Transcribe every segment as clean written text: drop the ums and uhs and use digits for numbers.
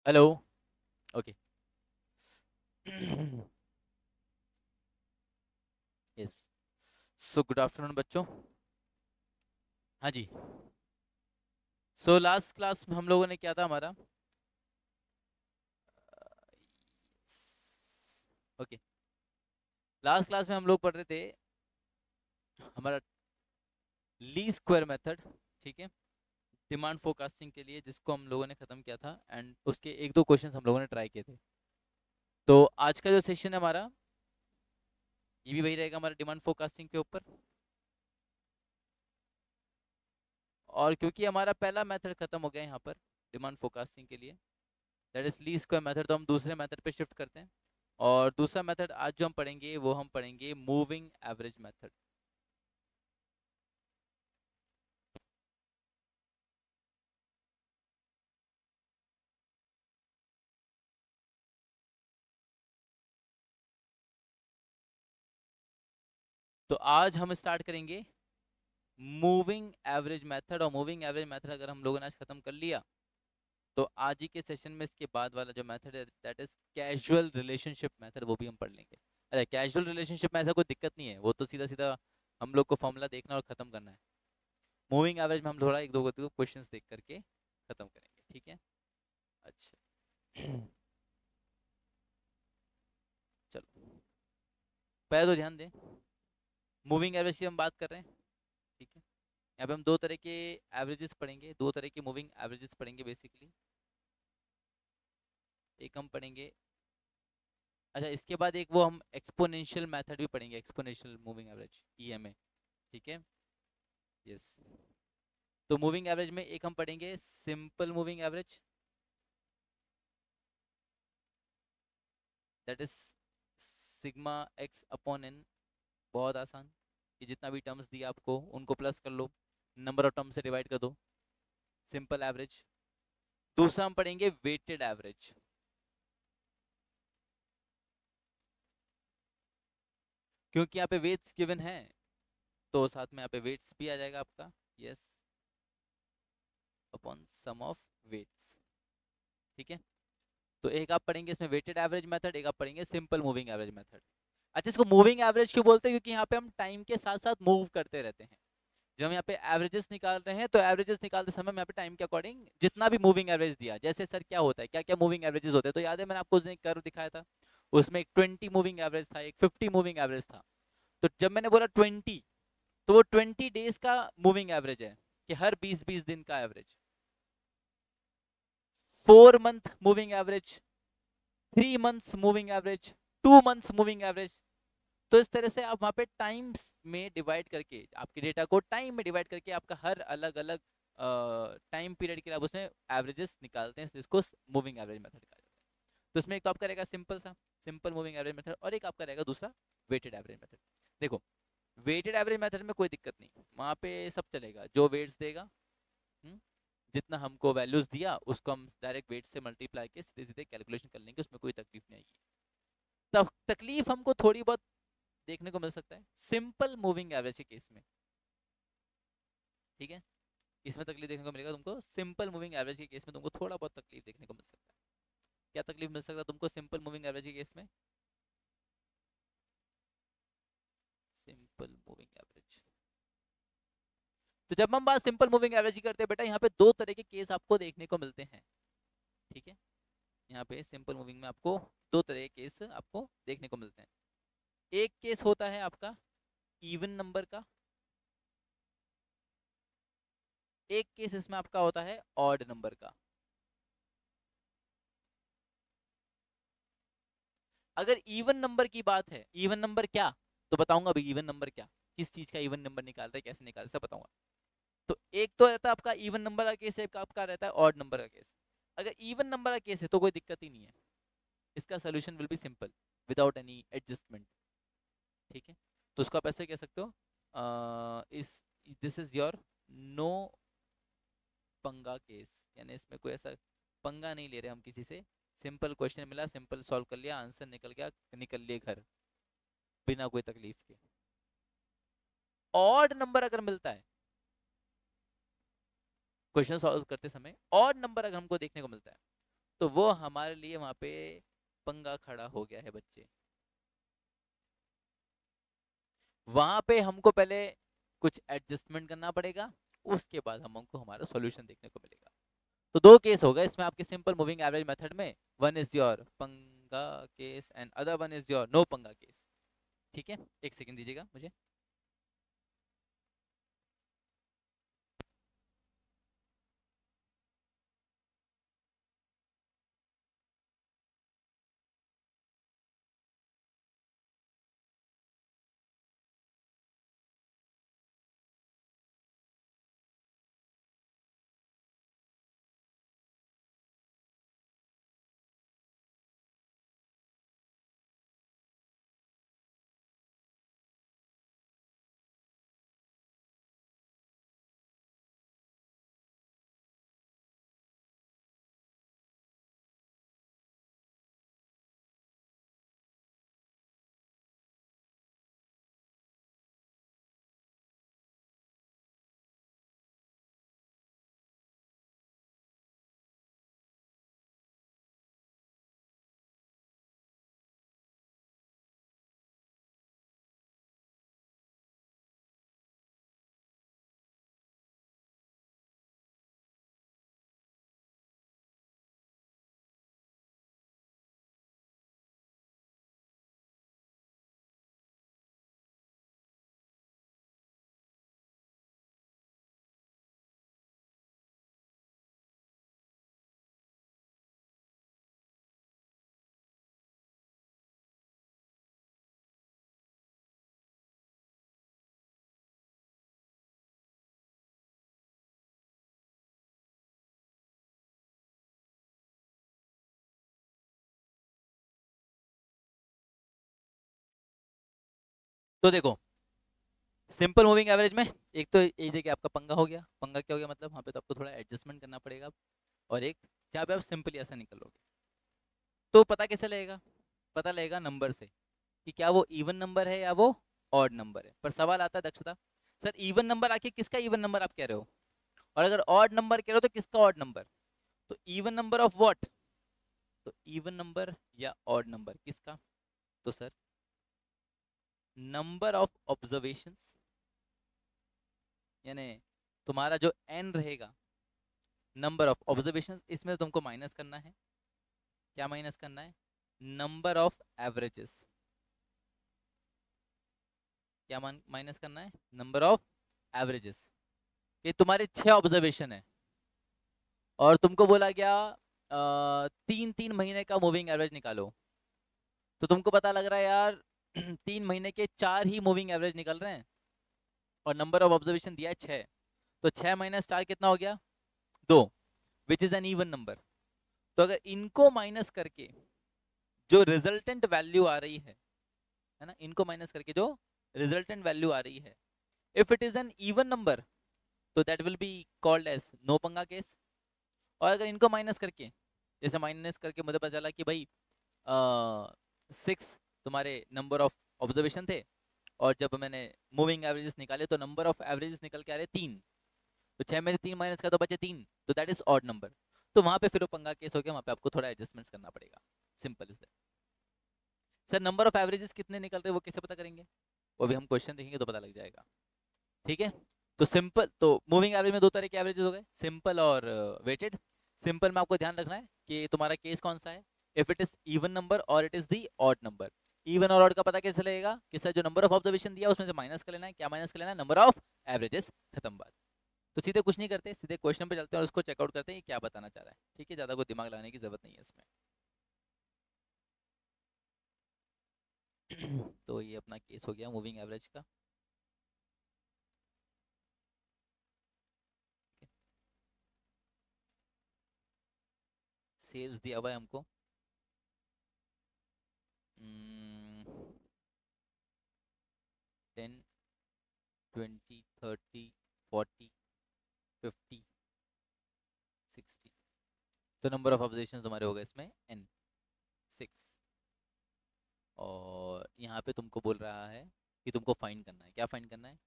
Hello. Okay. Yes. So good afternoon बच्चों। हाँ जी। So last class में हम लोगों ने क्या था हमारा। ओके। लास्ट क्लास में हम लोग पढ़ रहे थे हमारा ली स्क्वायर मेथड। ठीक है। डिमांड फोरकास्टिंग के लिए जिसको हम लोगों ने खत्म किया था एंड उसके एक दो क्वेश्चंस हम लोगों ने ट्राई किए थे। तो आज का जो सेशन है हमारा ये भी वही रहेगा हमारा डिमांड फोरकास्टिंग के ऊपर। और क्योंकि हमारा पहला मेथड खत्म हो गया यहाँ पर डिमांड फोरकास्टिंग के लिए, that is least square method, तो हम दूसरे मेथड पे शिफ्ट करते हैं। और दूसरा मेथड आज जो हम पढ़ेंगे वो हम पढ़ेंगे मूविंग एवरेज मेथड। तो आज हम स्टार्ट करेंगे मूविंग एवरेज मेथड। और मूविंग एवरेज मेथड अगर हम लोगों ने आज खत्म कर लिया तो आज ही के सेशन में इसके बाद वाला जो मेथड है that is casual relationship method, वो भी हम पढ़ लेंगे। अरे कैजुअल रिलेशनशिप में ऐसा कोई दिक्कत नहीं है, वो तो सीधा सीधा हम लोग को फॉर्मूला देखना और खत्म करना है। मूविंग एवरेज में हम थोड़ा एक दो क्वेश्चंस देख करके खत्म करेंगे, ठीक है। अच्छा। चलो पहले तो ध्यान दें, मूविंग एवरेज की हम बात कर रहे हैं, ठीक है। यहाँ पे हम दो तरह के एवरेजेस पढ़ेंगे, दो तरह के मूविंग एवरेजेस पढ़ेंगे बेसिकली। एक हम पढ़ेंगे, अच्छा इसके बाद एक वो हम एक्सपोनेंशियल मेथड भी पढ़ेंगे, एक्सपोनेंशियल मूविंग एवरेज ईएमए, ठीक है। यस। तो मूविंग एवरेज में एक हम पढ़ेंगे simple moving average, that is sigma X upon N. बहुत आसान, कि जितना भी टर्म्स दिया आपको उनको प्लस कर लो, नंबर ऑफ टर्म से डिवाइड कर दो, सिंपल एवरेज। दूसरा हम पढ़ेंगे वेटेड एवरेज। क्योंकि यहाँ पे वेट्स गिवन है तो साथ में यहाँ पे वेट्स भी आ जाएगा आपका, yes, upon sum of weights, ठीक है। तो एक आप पढ़ेंगे इसमें वेटेड एवरेज मेथड, एक आप पढ़ेंगे सिंपल मूविंग एवरेज मेथड। अच्छा, इसको मूविंग एवरेज क्यों बोलते हैं? क्योंकि यहाँ पे हम टाइम के साथ साथ मूव करते रहते हैं। जब हम यहाँ पे एवरेजेस निकाल रहे हैं तो एवरेजेस निकालते समय हम यहाँ पे टाइम के अकॉर्डिंग जितना भी मूविंग एवरेज दिया, जैसे सर क्या होता है, क्या क्या मूविंग एवरेजेस होते हैं, तो याद है मैंने आपको उस दिन कर्व दिखाया था, उसमें एक 20 मूविंग एवरेज था, एक 50 मूविंग एवरेज था। तो जब मैंने बोला 20, तो वो 20 डेज का मूविंग एवरेज है, कि हर 20-20 दिन का average. 4 month moving average, 3 months moving average, 2 months moving average. तो इस तरह से आप वहां पे टाइम्स में डिवाइड करके, आपके डेटा को टाइम में डिवाइड करके आपका हर अलग अलग टाइम पीरियड के लिए आप उसमें एवरेजेस निकालते हैं, इसको मूविंग एवरेज मेथड कहा जाता है। तो इसमें एक तो आपका रहेगा सिंपल सा सिंपल मूविंग एवरेज मेथड, और एक आपका रहेगा दूसरा वेटेड एवरेज मेथड। देखो, वेटेड एवरेज मेथड में कोई दिक्कत नहीं, वहां पे सब चलेगा, जो वेट्स देगा, हम्म, जितना हमको वैल्यूज दिया उसको हम डायरेक्ट वेट से मल्टीप्लाई के सीधे सीधे कैलकुलेशन कर लेंगे, उसमें कोई तकलीफ नहीं आएगी। तब तकलीफ हमको थोड़ी बहुत देखने को मिल सकता है सिंपल मूविंग एवरेज के केस में, ठीक है। इसमें तकलीफ देखने को मिलेगा तुमको, सिंपल मूविंग एवरेज के केस में तुमको थोड़ा बहुत तकलीफ देखने को मिल सकता है। क्या तकलीफ मिल सकता है तुमको सिंपल मूविंग एवरेज के केस में? सिंपल मूविंग एवरेज, तो जब हम बात सिंपल मूविंग एवरेज की करते हैं बेटा, यहाँ पे दो तरह के केस आपको देखने को मिलते हैं, ठीक है। यहाँ पे सिंपल मूविंग में आपको दो तरह के केस आपको देखने को मिलते हैं। एक केस होता है आपका इवन नंबर का, एक केस इसमें आपका होता है ऑड नंबर का। अगर इवन नंबर की बात है, इवन नंबर क्या, तो बताऊंगा अभी इवन नंबर क्या, किस चीज का इवन नंबर निकाल रहे हैं, कैसे निकाल रहे हैं, सब बताऊंगा। तो एक तो रहता है आपका इवन नंबर का केस, एक आपका रहता है ऑड नंबर का केस। अगर इवन नंबर का केस है तो कोई दिक्कत ही नहीं है, इसका solution will be simple without any adjustment, ठीक है। तो उसको आप ऐसे कह सकते हो, इस दिस इज योर नो पंगा केस, यानी इसमें कोई ऐसा पंगा नहीं ले रहे हम किसी से, सिंपल क्वेश्चन मिला, सिंपल सॉल्व कर लिया, आंसर निकल गया, निकल लिए घर बिना कोई तकलीफ के। ऑड नंबर अगर मिलता है क्वेश्चन सॉल्व करते समय, ऑड नंबर अगर हमको देखने को मिलता है, तो वो हमारे लिए वहां पे पंगा खड़ा हो गया है बच्चे। वहां पे हमको पहले कुछ एडजस्टमेंट करना पड़ेगा, उसके बाद हमको हमारा सॉल्यूशन देखने को मिलेगा। तो दो केस होगा इसमें आपके सिंपल मूविंग एवरेज मेथड में, वन इज योर पंगा case and other one is your no पंगा केस। ठीक है, एक सेकंड दीजिएगा मुझे। तो देखो, सिंपल मूविंग एवरेज में एक तो ये देखिए आपका पंगा हो गया। पंगा क्या हो गया मतलब, वहां पे तो आपको थोड़ा एडजस्टमेंट करना पड़ेगा। और एक जहाँ पे आप सिंपली ऐसा निकलोगे, तो पता कैसे लगेगा? पता लगेगा नंबर से कि क्या वो इवन नंबर है या वो ऑड नंबर है। पर सवाल आता है दक्षता, सर इवन नंबर आके किसका इवन नंबर आप कह रहे हो, और अगर ऑड नंबर कह रहे हो तो किसका ऑड नंबर? तो इवन नंबर ऑफ व्हाट? तो इवन नंबर या ऑड नंबर किसका? तो सर नंबर ऑफ ऑब्जर्वेशंस, यानी तुम्हारा जो एन रहेगा, नंबर ऑफ ऑब्जर्वेशंस, इसमें तुमको माइनस करना है। क्या माइनस करना है? Number of averages. क्या माइनस करना है? Number of averages. ये तुम्हारे 6 ऑब्जर्वेशन है और तुमको बोला गया 3 3 महीने का मूविंग एवरेज निकालो। तो तुमको पता लग रहा है यार 3 महीने के 4 ही मूविंग एवरेज निकल रहे हैं और नंबर ऑफ ऑब्जर्वेशन दिया है 6। तो 6 - 4 कितना हो गया? 2, which is an even number. तो अगर इनको माइनस करके जो रिजल्टेंट वैल्यू आ रही है ना, इनको माइनस करके जो रिजल्टेंट वैल्यू आ रही है, if it is an even number तो that will be called as no पंगा केस। और अगर इनको माइनस करके, जैसे माइनस करके मुझे पता चला कि भाई 6 तुम्हारे नंबर ऑफ ऑब्जर्वेशन थे, और जब मैंने मूविंग एवरेजेस निकाले तो नंबर ऑफ एवरेजेस निकल के आ रहे 3। तो 6 में से 3 माइनस का तो बचे 3, तो दैट इज ऑड नंबर। तो वहां पे फिर वो पंगा केस हो गया, वहां पे आपको थोड़ा एडजस्टमेंट करना पड़ेगा। Simple is that. Sir number of averages कितने निकल रहे हैं वो कैसे पता करेंगे? वो भी हम क्वेश्चन देखेंगे तो पता लग जाएगा। ठीक है, तो सिंपल, तो मूविंग एवरेज में दो तरह के एवरेजेस हो गए, सिंपल और वेटेड। सिंपल में आपको ध्यान रखना है कि तुम्हारा केस कौन सा है, if it is even number और it is the odd number. Even और ऑड का पता कैसे लगेगा कि सर जो नंबर ऑफ ऑब्जर्वेशन दिया उसमें से माइनस कर लेना है। क्या माइनस कर लेना है? Number of averages. खत्म बात। तो सीधे कुछ नहीं करते, सीधे क्वेश्चन पे चलते हैं और उसको चेकआउट करते हैं ये क्या बताना चाह रहा है। ठीक है, ज्यादा कोई दिमाग लगाने की जरूरत नहीं है इसमें। तो ये अपना केस हो गया मूविंग एवरेज का। सेल्स दिया हुआ है हमको 10 20 30 40 50 60। तो नंबर ऑफ ऑब्जर्वेशन तुम्हारे हो गए इसमें n 6। और यहाँ पे तुमको बोल रहा है कि तुमको फाइंड करना है। क्या फाइंड करना है?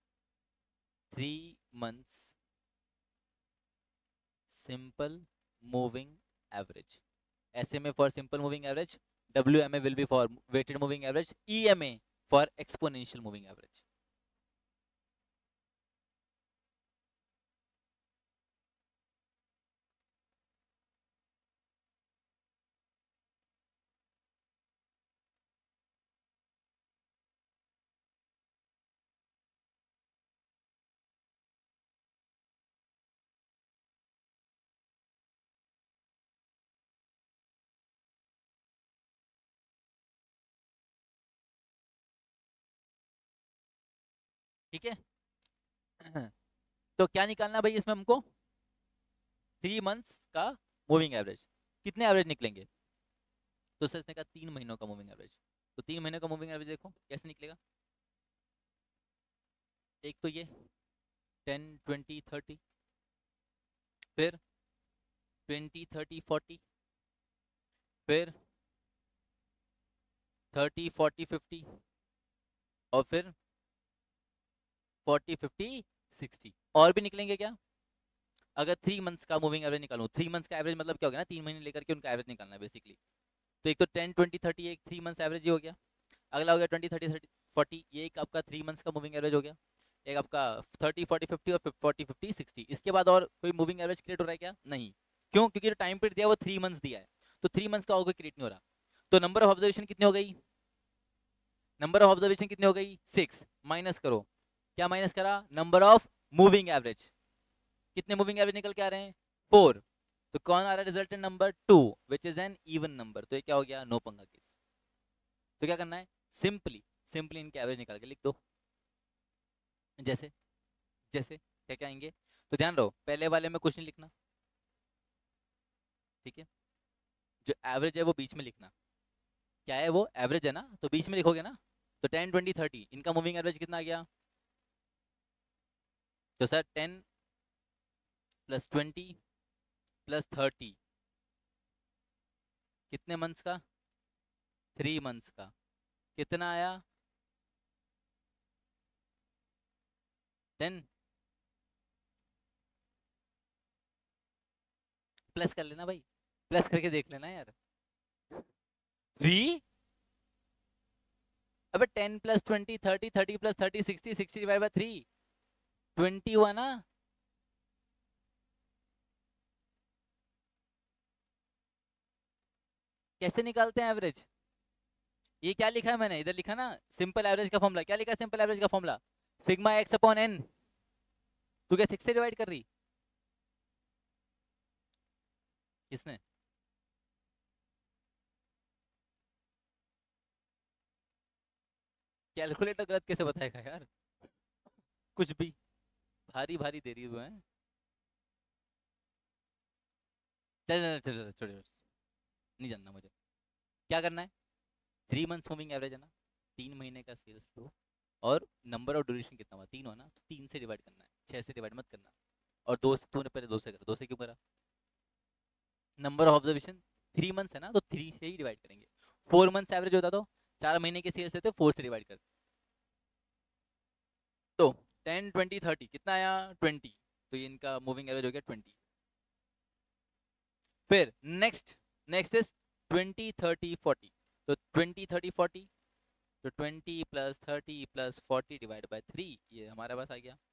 3 months simple moving average. SMA for simple moving average, WMA will be for weighted moving average, EMA for exponential moving average. ठीक है। तो क्या निकालना भाई इसमें हमको? 3 मंथ्स का मूविंग एवरेज। कितने एवरेज निकलेंगे? तो सर ने कहा 3 महीनों का मूविंग एवरेज। तो 3 महीनों का मूविंग एवरेज देखो कैसे निकलेगा। एक तो ये 10, 20, 30, फिर 20, 30, 40, फिर 30, 40, 50, और फिर 40, 50, 60। और भी निकलेंगे क्या? अगर 3 मंथ्स का मूविंग एवरेज निकालूं, 3 मंथ्स का एवरेज मतलब क्या हो गया ना, 3 महीने लेकर के उनका एवरेज निकालना है बेसिकली। तो एक तो 10, 20, 30 एक 3 मंथ्स एवरेज ही हो गया। अगला हो गया 20, 30, 30, 40, ये एक आपका 3 मंथ्स का मूविंग एवरेज हो गया। एक आपका 30, 40, 50 और 40, 50, 60। इसके बाद और कोई मूविंग एवरेज क्रिएट हो रहा है क्या? नहीं। क्यों? क्योंकि जो टाइम पीरियड दिया वो 3 मंथ्स दिया है, तो 3 मंथ्स का और कोई क्रिएट नहीं हो रहा। तो नंबर ऑफ ऑब्जर्वेशन कितनी हो गई? नंबर ऑफ ऑब्जर्वेशन कितनी हो गई? 6। माइनस करो, क्या माइनस करा? Number of moving average. कितने मूविंग एवरेज निकल के आ रहे हैं? 4। तो कौन आ रहा है resultant number? 2, which is an even number. तो ये क्या हो गया? नो पंगा केस। तो क्या करना है? सिंपली सिंपली इनके एवरेज निकाल के लिख दो। जैसे जैसे क्या क्या आएंगे? तो ध्यान रहो, पहले वाले में कुछ नहीं लिखना, ठीक है। जो एवरेज है वो बीच में लिखना। क्या है वो? एवरेज है ना, तो बीच में लिखोगे ना। तो 10, 20, 30 इनका मूविंग एवरेज कितना आ गया? तो सर 10 + 20 + 30 कितने मंथ्स का? 3 मंथ्स का। कितना आया? 10। प्लस कर लेना भाई, प्लस करके देख लेना यार। 3। अबे 10 + 20 30, 30 + 30 60, 60 डिवाइड बाय 3 20 हुआ ना। कैसे निकालते हैं एवरेज? ये क्या लिखा है मैंने? इधर लिखा ना सिंपल एवरेज का फॉर्मूला। क्या लिखा है सिंपल एवरेज का फॉर्मूला? Sigma x/n। तू क्या 6 से डिवाइड कर रही? किसने? कैलकुलेटर गलत कैसे बताएगा यार? कुछ भी भारी भारी दे रही है। चल चल चल छोड़, नहीं जानना मुझे। क्या करना है? 3 मंथ्स मूविंग एवरेज है ना, 3 महीने का सेल्स लो, और नंबर ऑफ ड्यूरेशन कितना हुआ? 3 हो ना, तो 3 से डिवाइड करना है, 6 से डिवाइड मत करना। और 2 से, तूने पहले 2 से करा, 2 से क्यों करा? नंबर ऑफ ऑब्जर्वेशन 3 मंथ्स है ना, तो 3 से ही डिवाइड करेंगे। 4 मंथ्स एवरेज होता तो 4 महीने के सेल्स देते, 4 से डिवाइड कर। तो 10, 20, 30 कितना आया? 20। तो ये इनका मूविंग एवरेज हो गया 20। फिर नेक्स्ट नेक्स्ट इज 20, 30, 40। तो 20, 30, 40, तो 20 + 30 + 40 डिवाइड बाय 3, ये हमारे पास आ गया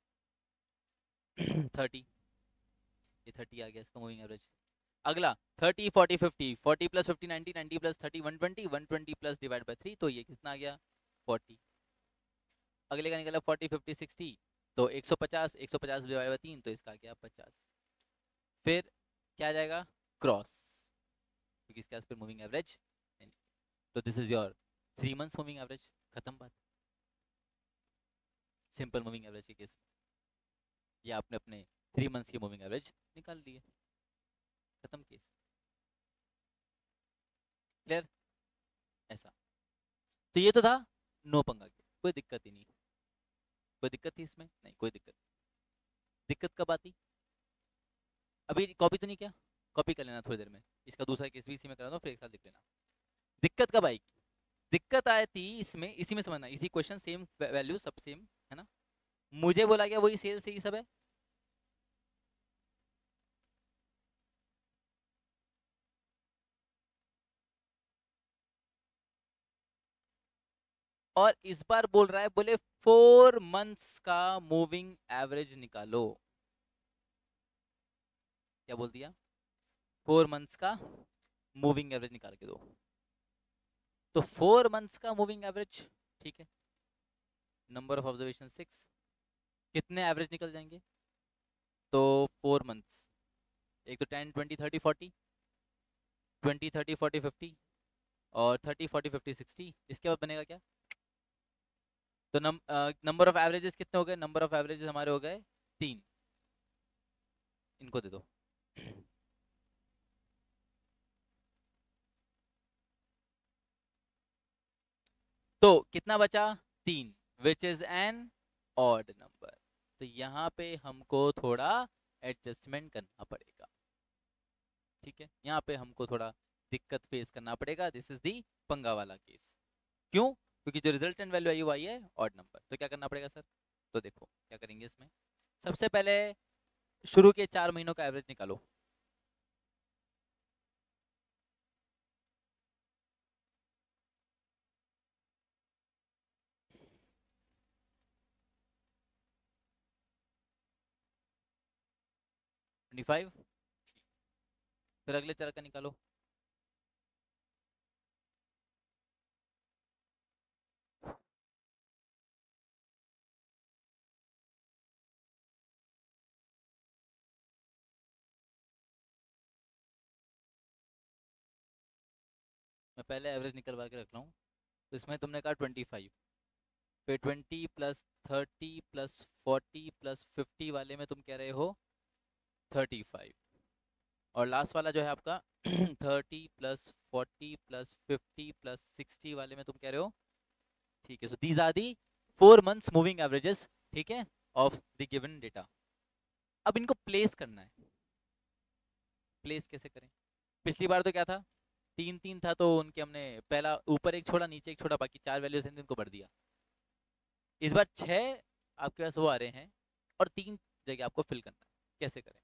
30। ये 30 आ गया इसका मूविंग एवरेज। अगला 30, 40, 50, 40 + 50 90, 90 + 30 120, 120 प्लस डिवाइड बाय 3, तो ये कितना आ गया? 40। अगले का निकला 40, 50, 60, तो 150, 150 डिवाइड बाय 3, तो इसका आ गया 50। फिर क्या आ जाएगा? क्रॉस, क्योंकि इसके पास फिर मूविंग एवरेज नहीं। तो this is your 3 months moving average. खत्म बात। सिंपल मूविंग एवरेज के केस ये आपने अपने 3 मंथ्स की मूविंग एवरेज निकाल ली है। खत्म केस। क्लियर? ऐसा। तो ये तो था नो पंगा केस, कोई दिक्कत ही नहीं। कोई दिक्कत थी इसमें? नहीं कोई दिक्कत। दिक्कत कब आती? अभी कॉपी तो नहीं किया? कॉपी कर लेना थोड़ी देर में। इसका दूसरा केस भी इसी में करा दो, फिर एक साथ लिख लेना। दिक्कत कब आएगी? दिक्कत आई थी इसमें, इसी में समझना, इसी क्वेश्चन सेम वैल्यू सब सेम है ना। मुझे बोला गया वही सेल से ही सब है। और इस बार बोल रहा है, बोले 4 मंथ्स का मूविंग एवरेज निकालो। क्या बोल दिया? 4 मंथ्स का मूविंग एवरेज निकाल के दो। तो 4 मंथ्स का मूविंग एवरेज, ठीक है, नंबर ऑफ ऑब्जर्वेशन 6, कितने एवरेज निकल जाएंगे? तो 4 मंथ्स, एक तो 10 20 30 40, 20 30 40 50, और 30 40 50 60, इसके बाद बनेगा क्या? तो नंबर ऑफ एवरेजेस कितने हो गए? नंबर ऑफ एवरेजेस हमारे हो गए 3। इनको दे दो। तो कितना बचा? 3, which is an odd number. तो यहाँ पे हमको थोड़ा एडजस्टमेंट करना पड़ेगा, ठीक है, यहाँ पे हमको थोड़ा दिक्कत फेस करना पड़ेगा। दिस इज दी पंगा वाला केस। क्यों? क्योंकि जो रिजल्टेंट वैल्यू आई वो आई है ऑड नंबर। तो क्या करना पड़ेगा सर? तो देखो क्या करेंगे इसमें। सबसे पहले शुरू के 4 महीनों का एवरेज निकालो। Twenty five. फिर अगले 4 का निकालो। मैं पहले एवरेज निकलवा के रख रहा हूँ। तो इसमें तुमने कहा 25, फिर 20 + 30 + 40 + 50 वाले में तुम कह रहे हो 35, और लास्ट वाला जो है आपका 30 + 40 + 50 + 60 वाले में तुम कह रहे हो, ठीक है। So these are the 4 months moving averages, ठीक है, ऑफ द गिवन डेटा। अब इनको प्लेस करना है। प्लेस कैसे करें? पिछली बार तो क्या था, 3 3 था, तो उनके हमने पहला ऊपर एक छोड़ा, नीचे एक छोड़ा, बाकी 4 वैल्यूज इनको भर दिया। इस बार 6 आपके पास वो आ रहे हैं, और 3 जगह आपको फिल करना है। कैसे करें?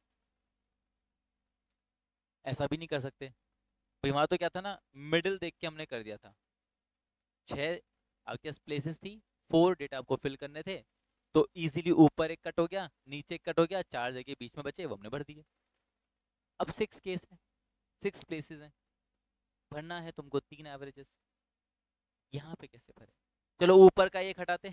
ऐसा भी नहीं कर सकते भाई, वहां तो क्या था ना, मिडिल देख के हमने कर दिया था। 6 आपके पास प्लेसेस थी, 4 डेटा आपको फिल करने थे, तो इजीली ऊपर एक कट हो गया, नीचे एक कट हो गया, 4 जगह बीच में बचे वो हमने भर दिए। अब 6 केस है, 6 प्लेसेस हैं, भरना है तुमको 3 एवरेजेस। यहाँ पे कैसे भरे? चलो ऊपर का एक हटाते,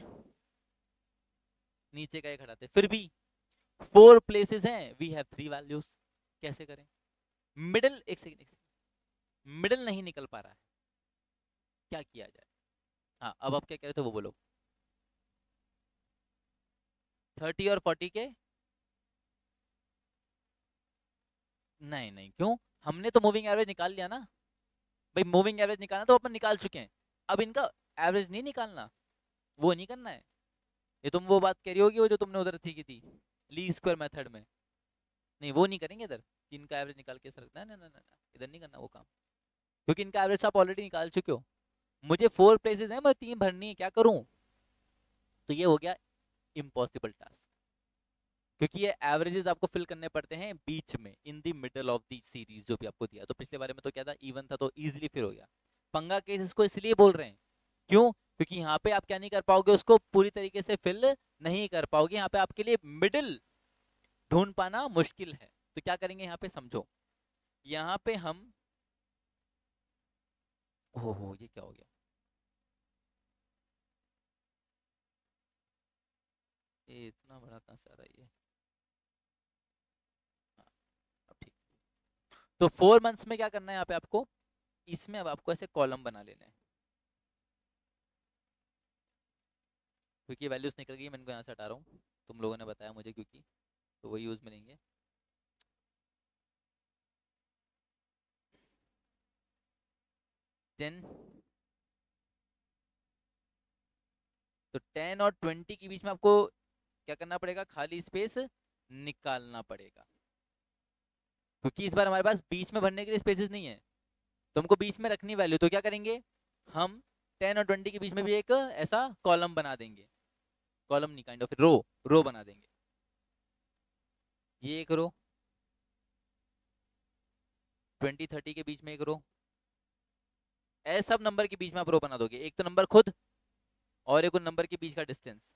नीचे का एक हटाते, फिर भी 4 प्लेसेस हैं, वी हैव 3 वैल्यूज। कैसे करें? मिडिल, एक सेकंड, मिडिल नहीं निकल पा रहा है, क्या किया जाए? हाँ, अब आप क्या कह रहे थे वो बोलो। 30 और 40 के, नहीं नहीं, क्यों? हमने तो मूविंग एवरेज निकाल लिया ना भाई। मूविंग एवरेज निकालना तो अपन निकाल चुके हैं, अब इनका एवरेज नहीं निकालना, वो नहीं करना है। ये तुम वो बात कह रही होगी वो जो तुमने उधर थी की थी, ली स्क्वायर मेथड में। नहीं, वो नहीं करेंगे इधर कि इनका एवरेज निकाल के सर, ना ना ना ना, इधर नहीं करना वो काम, क्योंकि इनका एवरेज आप ऑलरेडी निकाल चुके हो। मुझे 4 प्लेसेस हैं, मैं 3 भरनी है, क्या करूं? तो ये हो गया इम्पॉसिबल टास्क, क्योंकि ये एवरेजेस आपको फिल करने पड़ते हैं बीच में, in the middle of the series जो भी आपको दिया। तो पिछले बारे में तो क्या था, इवन था, तो इजीली फिर हो गया। पंगा केस इसको इसलिए बोल रहे हैं, क्यों? क्योंकि यहाँ पे आप क्या नहीं कर पाओगे, उसको पूरी तरीके से फिल नहीं कर पाओगे। यहाँ पे आपके लिए मिडिल ढूंढ पाना मुश्किल है। तो क्या करेंगे यहाँ पे, समझो। यहाँ पे हम, हो ये क्या हो गया? ये इतना बड़ा कहाँ से आ रहा है ये? हाँ, अब ठीक। तो 4 मंथ्स में क्या करना है यहाँ पे आपको, इसमें अब आपको ऐसे कॉलम बना लेना है, क्योंकि वैल्यूज निकल गई, मैं इनको यहाँ से हटा रहा हूँ, तुम लोगों ने बताया मुझे, क्योंकि तो वही यूज में लेंगे। 10, तो 10 और 20 के बीच में आपको क्या करना पड़ेगा, खाली स्पेस निकालना पड़ेगा, क्योंकि इस बार हमारे पास बीच में भरने के लिए स्पेसेस नहीं है। तो हमको बीच में रखनी वैल्यू, तो क्या करेंगे हम, 10 और 20 के बीच में भी एक ऐसा कॉलम बना देंगे, कॉलम नहीं, काइंड ऑफ रो, रो बना देंगे। ये एक रो, 20 30 के बीच में एक रो, ऐसे सब नंबर के बीच में आप रो बना दोगे। एक तो नंबर खुद, और एक उन नंबर के बीच का डिस्टेंस।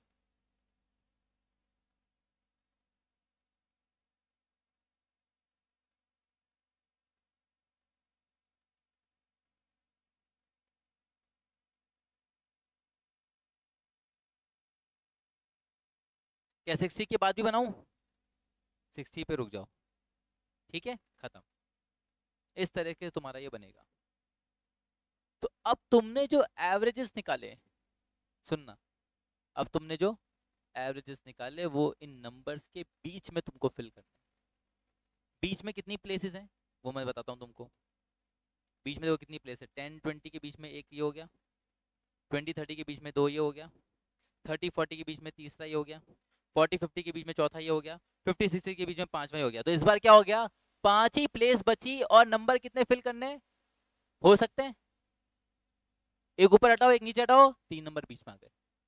क्या 60 के बाद भी बनाऊं? 60 पे रुक जाओ, ठीक है, खत्म। इस तरह के तुम्हारा ये बनेगा। तो अब तुमने जो एवरेजेस निकाले, सुनना, अब तुमने जो एवरेजेस निकाले वो इन नंबर्स के बीच में तुमको फिल करना है। बीच में कितनी प्लेसेस हैं वो मैं बताता हूँ तुमको। बीच में देखो कितनी प्लेस है, 10-20 के बीच में एक ये हो गया, 20-30 के बीच में दो ये हो गया, 30-40 के बीच में तीसरा ये हो गया, 40-50 के बीच में चौथा ये हो गया, 50-60 के बीच में पांचवा ये हो गया। तो इस बार क्या हो गया, 5 ही प्लेस बची और नंबर कितने फिल करने हो सकते हैं? एक ऊपर हटाओ एक नीचे हटाओ, 3 नंबर बीच में आ गए।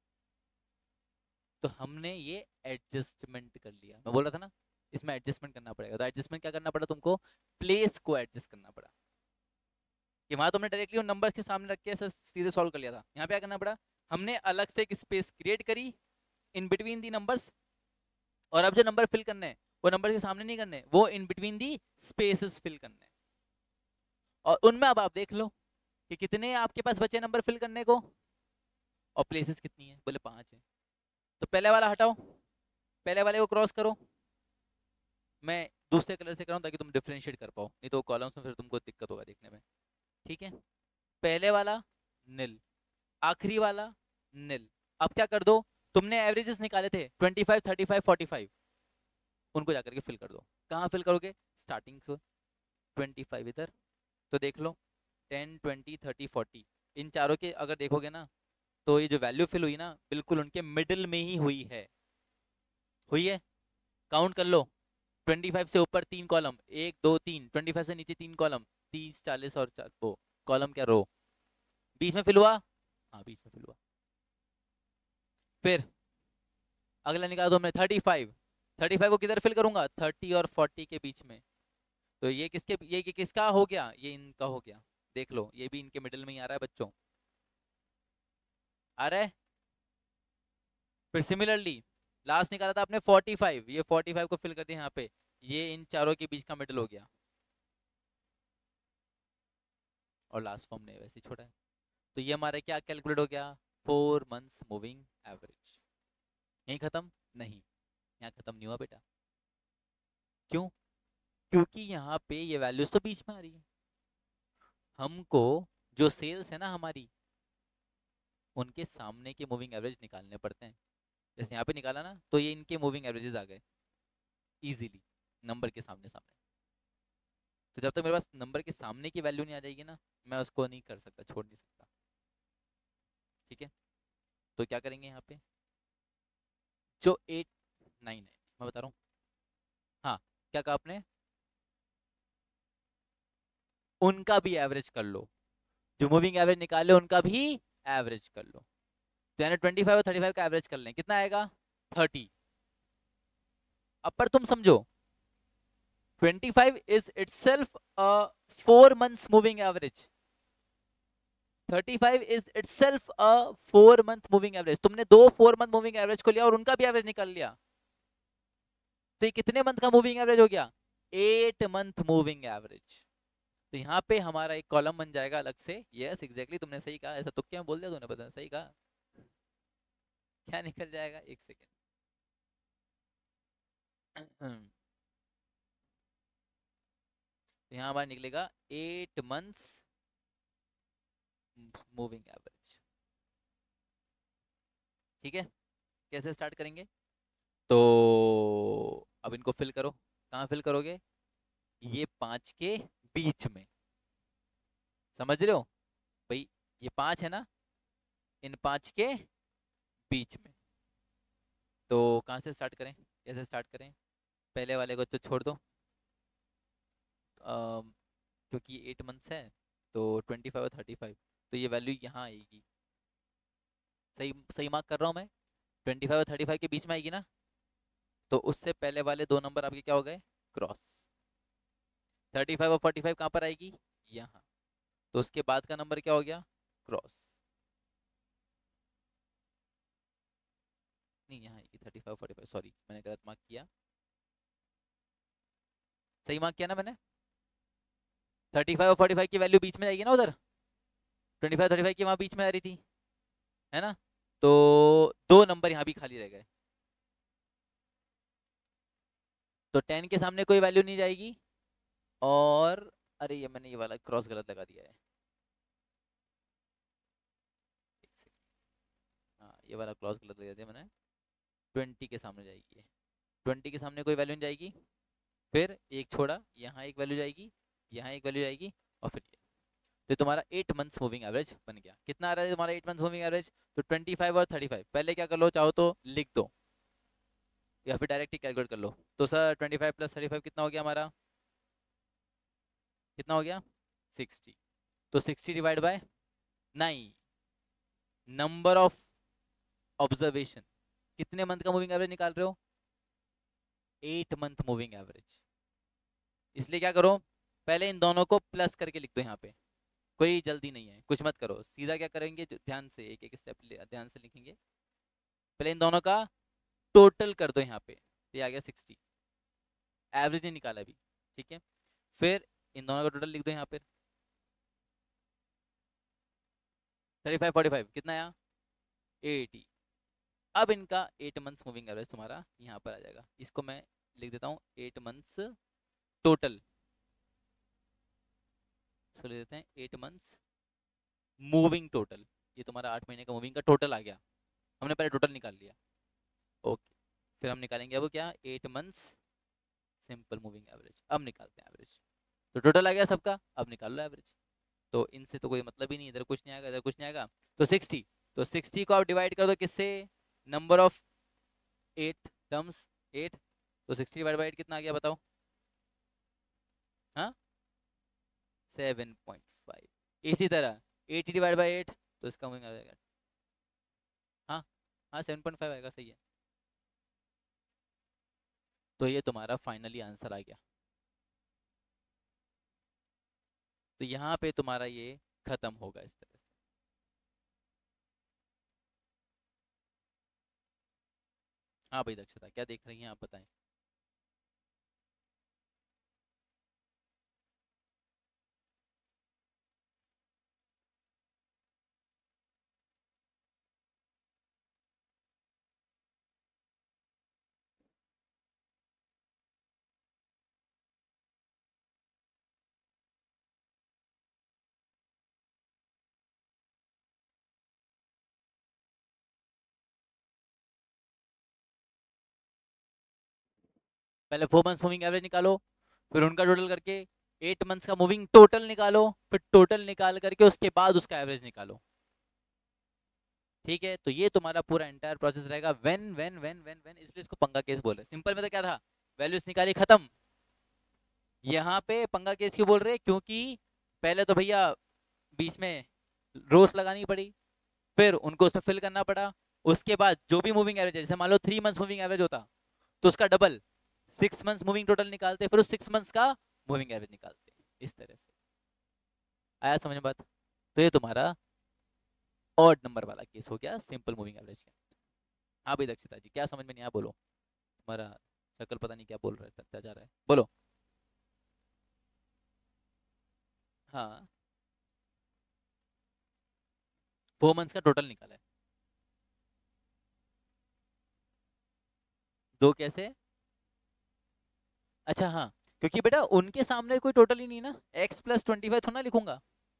तो हमने ये एडजस्टमेंट कर लिया। मैं बोल रहा था ना इसमें एडजस्टमेंट करना पड़ेगा। तो एडजस्टमेंट क्या करना पड़ा तुमको, प्लेस को एडजस्ट करना पड़ा। कि वहां तुमने डायरेक्टली उन नंबर्स के सामने रख के सीधे सॉल्व कर लिया था। यहाँ पे क्या करना पड़ा, हमने अलग से एक स्पेस क्रिएट करी इन बिटवीन दी नंबर्स, और अब जो नंबर फिल करने हैं वो नंबर के सामने नहीं करने, वो in between the spaces fill करने। और उनमें अब आप देख लो कि कितने आपके पास बचे नंबर फिल करने को, और प्लेसेस कितनी है, बोले 5 है। तो पहले वाला हटाओ, पहले वाले को क्रॉस करो। मैं दूसरे कलर से कराऊं ताकि तुम डिफरेंशिएट कर पाओ, नहीं तो कॉलम्स में फिर तुमको दिक्कत होगा देखने में, ठीक है। पहले वाला निल, आखिरी वाला निल। अब क्या कर दो, तुमने एवरेजेस निकाले थे 25, 35, 45, उनको जाकर के फिल कर दो। कहाँ फिल करोगे, स्टार्टिंग से 25 इधर, तो देख लो 10, 20, 30, 40, इन चारों के अगर देखोगे ना तो ये जो वैल्यू फिल हुई ना बिल्कुल उनके मिडिल में ही हुई है। हुई है, काउंट कर लो, 25 से ऊपर 3 कॉलम, 1 2 3, 25 से नीचे 3 कॉलम, 30, 40 और 4 वो कॉलम क्या रो, बीच में फिल हुआ, हाँ बीच में फिल हुआ। फिर अगला निकाला तो हमने 35, 35 को किधर फिल करूंगा, 30 और 40 के बीच में। तो ये किसके, ये किसका हो गया, ये इनका हो गया। देख लो ये भी इनके मिडिल में ही आ रहा है बच्चों, आ रहा है। फिर सिमिलरली लास्ट निकाला था आपने 45, ये 45 को फिल कर दिया यहाँ पे, ये इन चारों के बीच का मिडिल हो गया, और लास्ट फॉर्म ने वैसे ही छोड़ा है। तो ये हमारा क्या कैलकुलेट हो गया, 4 मंथ्स मूविंग एवरेज। यहीं खत्म नहीं, यहाँ खत्म नहीं हुआ बेटा। क्यों, क्योंकि यहाँ पे ये वैल्यूज तो बीच में आ रही है। हमको जो सेल्स है ना हमारी, उनके सामने के मूविंग एवरेज निकालने पड़ते हैं। जैसे यहाँ पे निकाला ना तो ये इनके मूविंग एवरेजेस आ गए इजीली नंबर के सामने सामने। तो जब तक मेरे पास नंबर के सामने की वैल्यू नहीं आ जाएगी ना, मैं उसको नहीं कर सकता, छोड़ नहीं सकता, ठीक है। तो क्या करेंगे यहाँ पे, जो 8, 9 है मैं बता रहा हूँ, हाँ क्या कहा आपने, उनका भी एवरेज कर लो, जो मूविंग एवरेज निकाले उनका भी एवरेज कर लो। तो यानी 25 और 35 का एवरेज कर लें, कितना आएगा 30। अब पर तुम समझो 25 is itself a 4 months moving average, 35 is itself a 4 month moving average। तुमने दो 4 month moving average को लिया और उनका भी एवरेज निकाल लिया, तो ये कितने मंथ का मूविंग एवरेज हो गया, 8 मंथ मूविंग एवरेज। तो यहाँ पे हमारा एक कॉलम बन जाएगा अलग से। यस एग्जैक्टली तुमने सही कहा, ऐसा तुक्के में बोल दिया तूने, पता सही कहा। क्या निकल जाएगा, एक सेकेंड यहाँ हमारा निकलेगा 8 मंथ्स मूविंग एवरेज, ठीक है। कैसे स्टार्ट करेंगे, तो अब इनको फिल करो। कहाँ फिल करोगे, ये 5 के बीच में, समझ रहे हो भाई, ये 5 है ना, इन 5 के बीच में। तो कहाँ से स्टार्ट करें, कैसे स्टार्ट करें, पहले वाले को तो छोड़ दो, क्योंकि 8 मंथ्स है तो 25 और 35, तो ये वैल्यू यहाँ आएगी। सही सही मार्क कर रहा हूँ मैं, 25 और 35 के बीच में आएगी ना, तो उससे पहले वाले दो नंबर आपके क्या हो गए, क्रॉस। 35 और 45 कहाँ पर आएगी, यहाँ, तो उसके बाद का नंबर क्या हो गया, क्रॉस। नहीं यहाँ 35 45, सॉरी मैंने गलत मार्क किया, सही मार्क किया ना मैंने। 35 और 45 की वैल्यू बीच में जाएगी ना उधर, 25 35 की वहाँ बीच में आ रही थी, है ना, तो दो नंबर यहाँ भी खाली रह गए, तो 10 के सामने कोई वैल्यू नहीं जाएगी, और अरे ये मैंने ये वाला क्रॉस गलत लगा दिया है, एक सेकंड, हाँ ये वाला क्रॉस गलत लगा दिया मैंने, 20 के सामने जाएगी ये, 20 के सामने कोई वैल्यू नहीं जाएगी, फिर एक छोड़ा, यहाँ एक वैल्यू जाएगी, यहाँ एक वैल्यू जाएगी, और फिर ये, तो तुम्हारा 8 मंथ्स मूविंग एवरेज बन गया। कितना आ रहा है तुम्हारा 8 मंथ्स मूविंग एवरेज, तो 25 और 35, पहले क्या कर लो, चाहो तो लिख दो या फिर डायरेक्ट ही कैलकुलेट कर लो, तो सर 25 प्लस 35 कितना हो गया हमारा, कितना हो गया 60, तो 60 divide by 9, number of observation, कितने मंथ का मूविंग एवरेज निकाल रहे हो, 8 मंथ मूविंग एवरेज, इसलिए क्या करो, पहले इन दोनों को प्लस करके लिख दो, यहाँ पे कोई जल्दी नहीं है, कुछ मत करो, सीधा क्या करेंगे, ध्यान से एक एक स्टेप ध्यान से लिखेंगे, पहले इन दोनों का टोटल कर दो यहाँ पे, ये आ गया 60, एवरेज नहीं निकाला अभी, ठीक है, फिर इन दोनों का टोटल लिख दो यहाँ पे, 35 45 कितना आया 80, अब इनका 8 मंथ्स मूविंग एवरेज तुम्हारा यहाँ पर आ जाएगा, इसको मैं लिख देता हूँ 8 मंथ्स टोटल, इसको लिख देते हैं 8 मंथ्स मूविंग टोटल, ये तुम्हारा 8 महीने का मूविंग का टोटल आ गया, हमने पहले टोटल निकाल लिया, ओके, फिर हम निकालेंगे अब क्या 8 मंथ्स सिंपल मूविंग एवरेज, अब निकालते हैं एवरेज, तो टोटल आ गया सबका, अब निकाल लो एवरेज, तो इनसे तो कोई मतलब ही नहीं, इधर कुछ नहीं आएगा इधर कुछ नहीं आएगा, तो 60, तो 60 को आप डिवाइड कर दो किससे, नंबर ऑफ 8 टर्म्स 8, तो 60 डिवाइड बाई 8 कितना आ गया बताओ, हाँ 7.5, इसी तरह 80 डिवाइड बाई 8, तो इसका मूविंग आ जाएगा, हाँ हाँ 7.5 आएगा, सही है, तो ये तुम्हारा फाइनली आंसर आ गया, तो यहाँ पे तुम्हारा ये खत्म होगा इस तरह से। हाँ भाई दक्षता क्या देख रही हैं आप बताएं। पहले 4 मंथ्स मूविंग एवरेज निकालो, फिर उनका टोटल करके 8 मंथ्स का मूविंग टोटल निकालो, फिर टोटल निकाल करके उसके बाद उसका एवरेज निकालो, ठीक है, तो ये तुम्हारा पूरा एंटायर प्रोसेस रहेगा, व्हेन, इसलिए इसको पंगा केस बोल रहे हैं, सिंपल में तो क्या था, वैल्यूज निकाली खत्म, यहाँ पे पंगा केस क्यों बोल रहे हैं, क्योंकि पहले तो भैया बीच में रोस लगानी पड़ी, फिर उनको उसमें फिल करना पड़ा, उसके बाद जो भी मूविंग एवरेज है, जैसे मान लो 3 मंथ्स मूविंग एवरेज होता तो उसका डबल 6 मंथ्स मूविंग टोटल निकालते, फिर उस 6 मंथ्स का मूविंग एवरेज निकालते, इस तरह से आया समझ में बात, तो ये तुम्हारा ऑड नंबर वाला केस हो गया सिंपल मूविंग एवरेज का। हाँ भाई दक्षिता जी क्या समझ में नहीं आया बोलो, तुम्हारा शक्ल पता नहीं क्या बोल रहा है, जा रहा है बोलो। हाँ 4 मंथ्स का टोटल निकाला है, दो कैसे, अच्छा हाँ, क्योंकि बेटा उनके सामने कोई टोटल ही नहीं ना, x प्लस 25 थोड़ा ना लिखूंगा,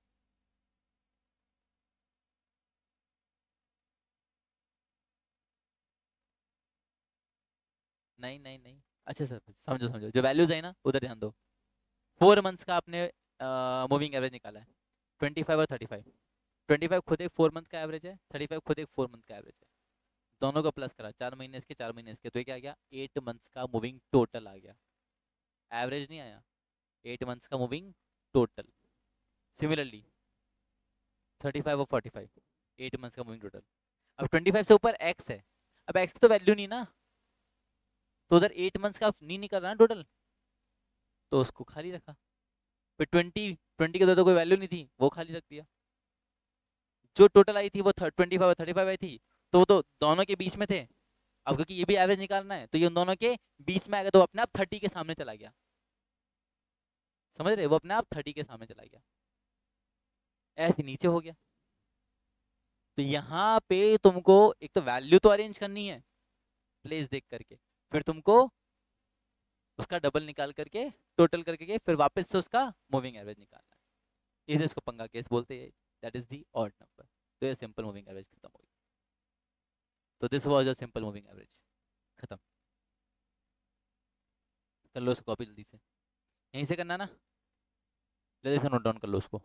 नहीं नहीं नहीं, अच्छा सर समझो समझो, जो वैल्यूज है ना उधर ध्यान दो, 4 मंथ्स का आपने मूविंग एवरेज निकाला है, 25 और 35, 25 खुद एक 4 मंथ का एवरेज है, 35 खुद एक 4 मंथ का एवरेज है, दोनों का प्लस करा, 4 महीने इसके 4 महीने इसके, तो ये क्या आ गया 8 मंथ्स का मूविंग टोटल आ गया, एवरेज नहीं आया, 8 मंथ्स का मूविंग टोटल। सिमिलरली 35 और 45 8 मंथ्स का मूविंग टोटल, अब 25 से ऊपर x है, अब x की तो वैल्यू नहीं ना, तो उधर 8 मंथ्स का नहीं निकल रहा ना टोटल, तो उसको खाली रखा, फिर 20 के तो कोई वैल्यू नहीं थी, वो खाली रख दिया, जो टोटल आई थी वो 25 और 35 आई थी, तो वो तो दोनों के बीच में थे, अब क्योंकि ये भी एवरेज निकालना है तो ये उन दोनों के बीच में आएगा, तो अपने आप 30 के सामने चला गया। समझ रहे, वो अपने आप 30 के सामने चला गया, ऐसे नीचे हो गया। तो यहाँ पे तुमको एक तो वैल्यू तो अरेंज करनी है प्लेस देख करके, फिर तुमको उसका डबल निकाल करके टोटल करके फिर वापस से उसका मूविंग एवरेज निकालना है। इसे इसको पंगा केस बोलते हैं, that is the odd number. तो ये सिंपल मूविंग एवरेज खत्म हो गई। तो this was a simple moving average, खत्म। कर लो इसको कॉपी जल्दी से, यहीं से करना ना, जल्दी से नोट डाउन कर लो उसको।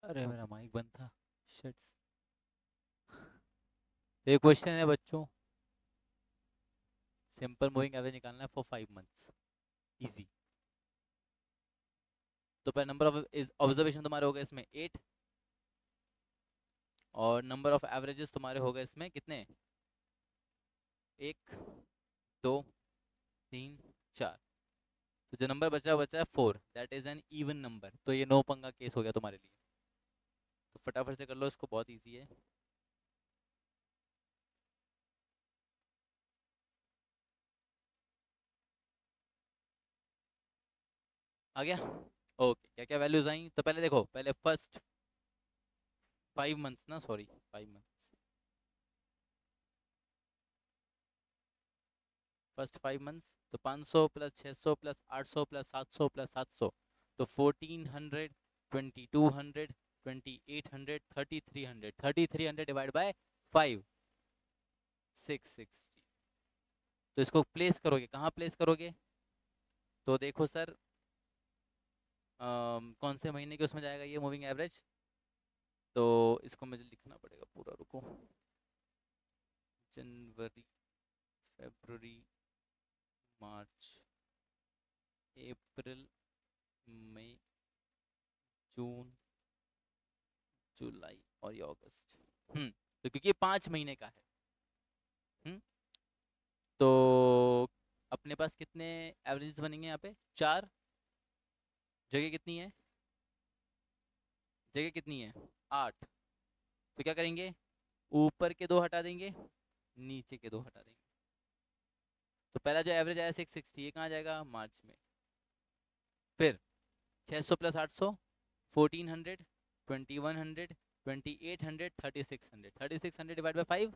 अरे मेरा माइक बंद था। शिट्स। ये क्वेश्चन है बच्चों, सिंपल मूविंग एवरेज निकालना है फॉर 5 मंथ्स। इजी। तो पहले नंबर ऑफ ऑब्जर्वेशन तुम्हारे हो गए इसमें 8, और नंबर ऑफ एवरेजेस तुम्हारे हो गए इसमें कितने, 1, 2, 3, 4। तो जो नंबर बचा है 4, that is an even number. तो ये नो पंगा केस हो गया तुम्हारे लिए। तो फटाफट से कर लो इसको, बहुत ईजी है। आ गया। ओके, क्या क्या वैल्यूज आई, तो पहले देखो, पहले फर्स्ट 5 मंथ्स ना, सॉरी 5 मंथ्स, फर्स्ट 5 मंथ्स। तो 500 प्लस 600 प्लस 800 प्लस 700 प्लस 700, तो 1400, 2200, 2800, 3300, 3300 डिवाइड बाय 5, 660। तो इसको प्लेस करोगे, कहाँ प्लेस करोगे, तो देखो सर, कौन से महीने के उसमें जाएगा ये मूविंग एवरेज। तो इसको मुझे लिखना पड़ेगा पूरा, रुको। जनवरी, फरवरी, मार्च, अप्रैल, मई, जून, जुलाई और ये अगस्त। तो क्योंकि ये 5 महीने का है। हम्म तो अपने पास कितने एवरेजेस बनेंगे यहाँ पे, 4। जगह कितनी है, जगह कितनी है, 8। तो क्या करेंगे, ऊपर के 2 हटा देंगे, नीचे के 2 हटा देंगे। तो पहला जो एवरेज आया 660, ये कहाँ जाएगा, मार्च में। फिर 600 प्लस 800, 1400, 2100, 2800, 3600, 3600 डिवाइड बाई 5,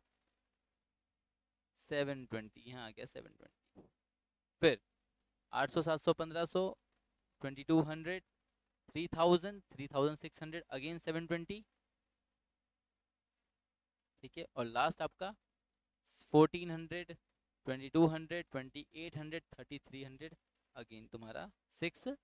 720, यहाँ आ गया 720। फिर 800, 700, 1500, 2200, 3000, 3600, अगेन 720। ठीक है, और लास्ट आपका 1400, 2200, 2800, 3300, अगेन तुम्हारा 660।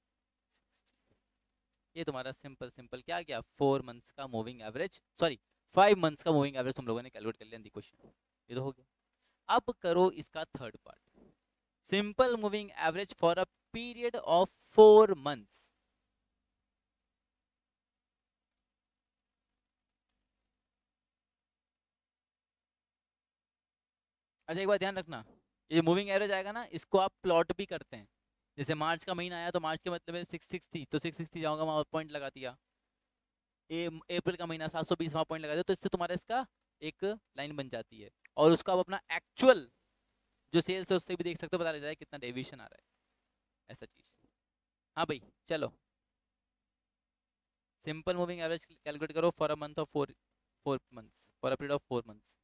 ये तुम्हारा सिंपल सिंपल क्या गया, 4 मंथ्स का मूविंग एवरेज, सॉरी 5 मंथ्स का मूविंग एवरेज तुम लोगों ने कैलकुलेट कर लिया क्वेश्चन। ये तो हो गया। अब करो इसका third part, simple moving average for a period of 4 months. अच्छा एक बात ध्यान रखना, ये मूविंग एवरेज आएगा ना, इसको आप प्लॉट भी करते हैं। जैसे मार्च का महीना आया तो मार्च के मतलब है 660, तो 660 जाऊंगा वहां पॉइंट लगा दिया। अप्रैल का महीना 720, वहां पॉइंट लगा दिया, तो इससे तुम्हारा इसका एक लाइन बन जाती है। और उसका आप अपना एक्चुअल जो सेल्स है उससे भी देख सकते हो, पता लग जाए कितना डेविएशन आ रहा है, ऐसा चीज। हाँ भाई चलो, सिंपल मूविंग एवरेज कैलकुलेट करो for a month of 4 months, for a period of 4 months.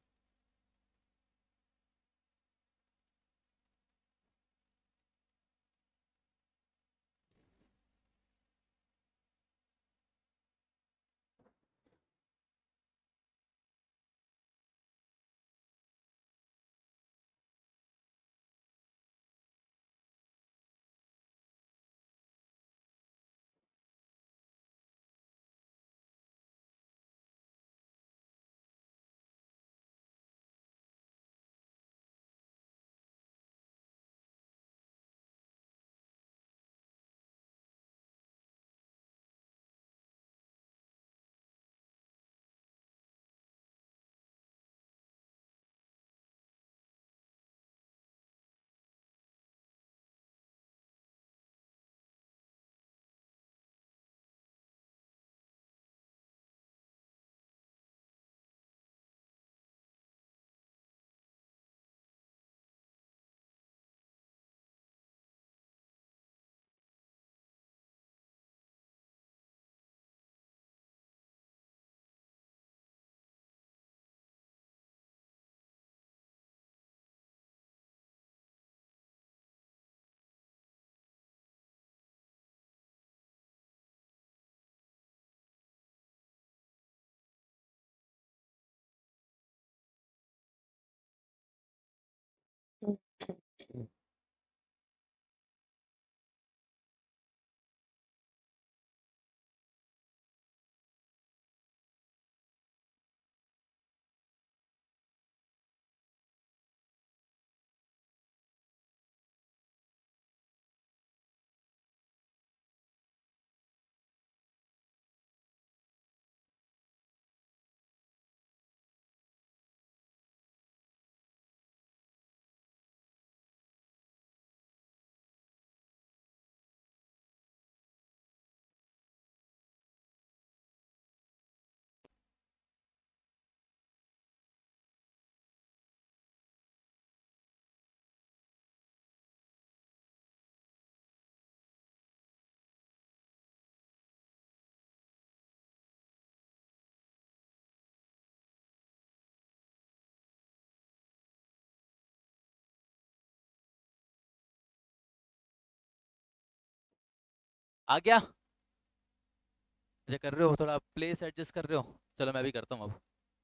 आ गया? अच्छा कर रहे हो, थोड़ा प्लेस एडजस्ट कर रहे हो, चलो मैं भी करता हूँ अब।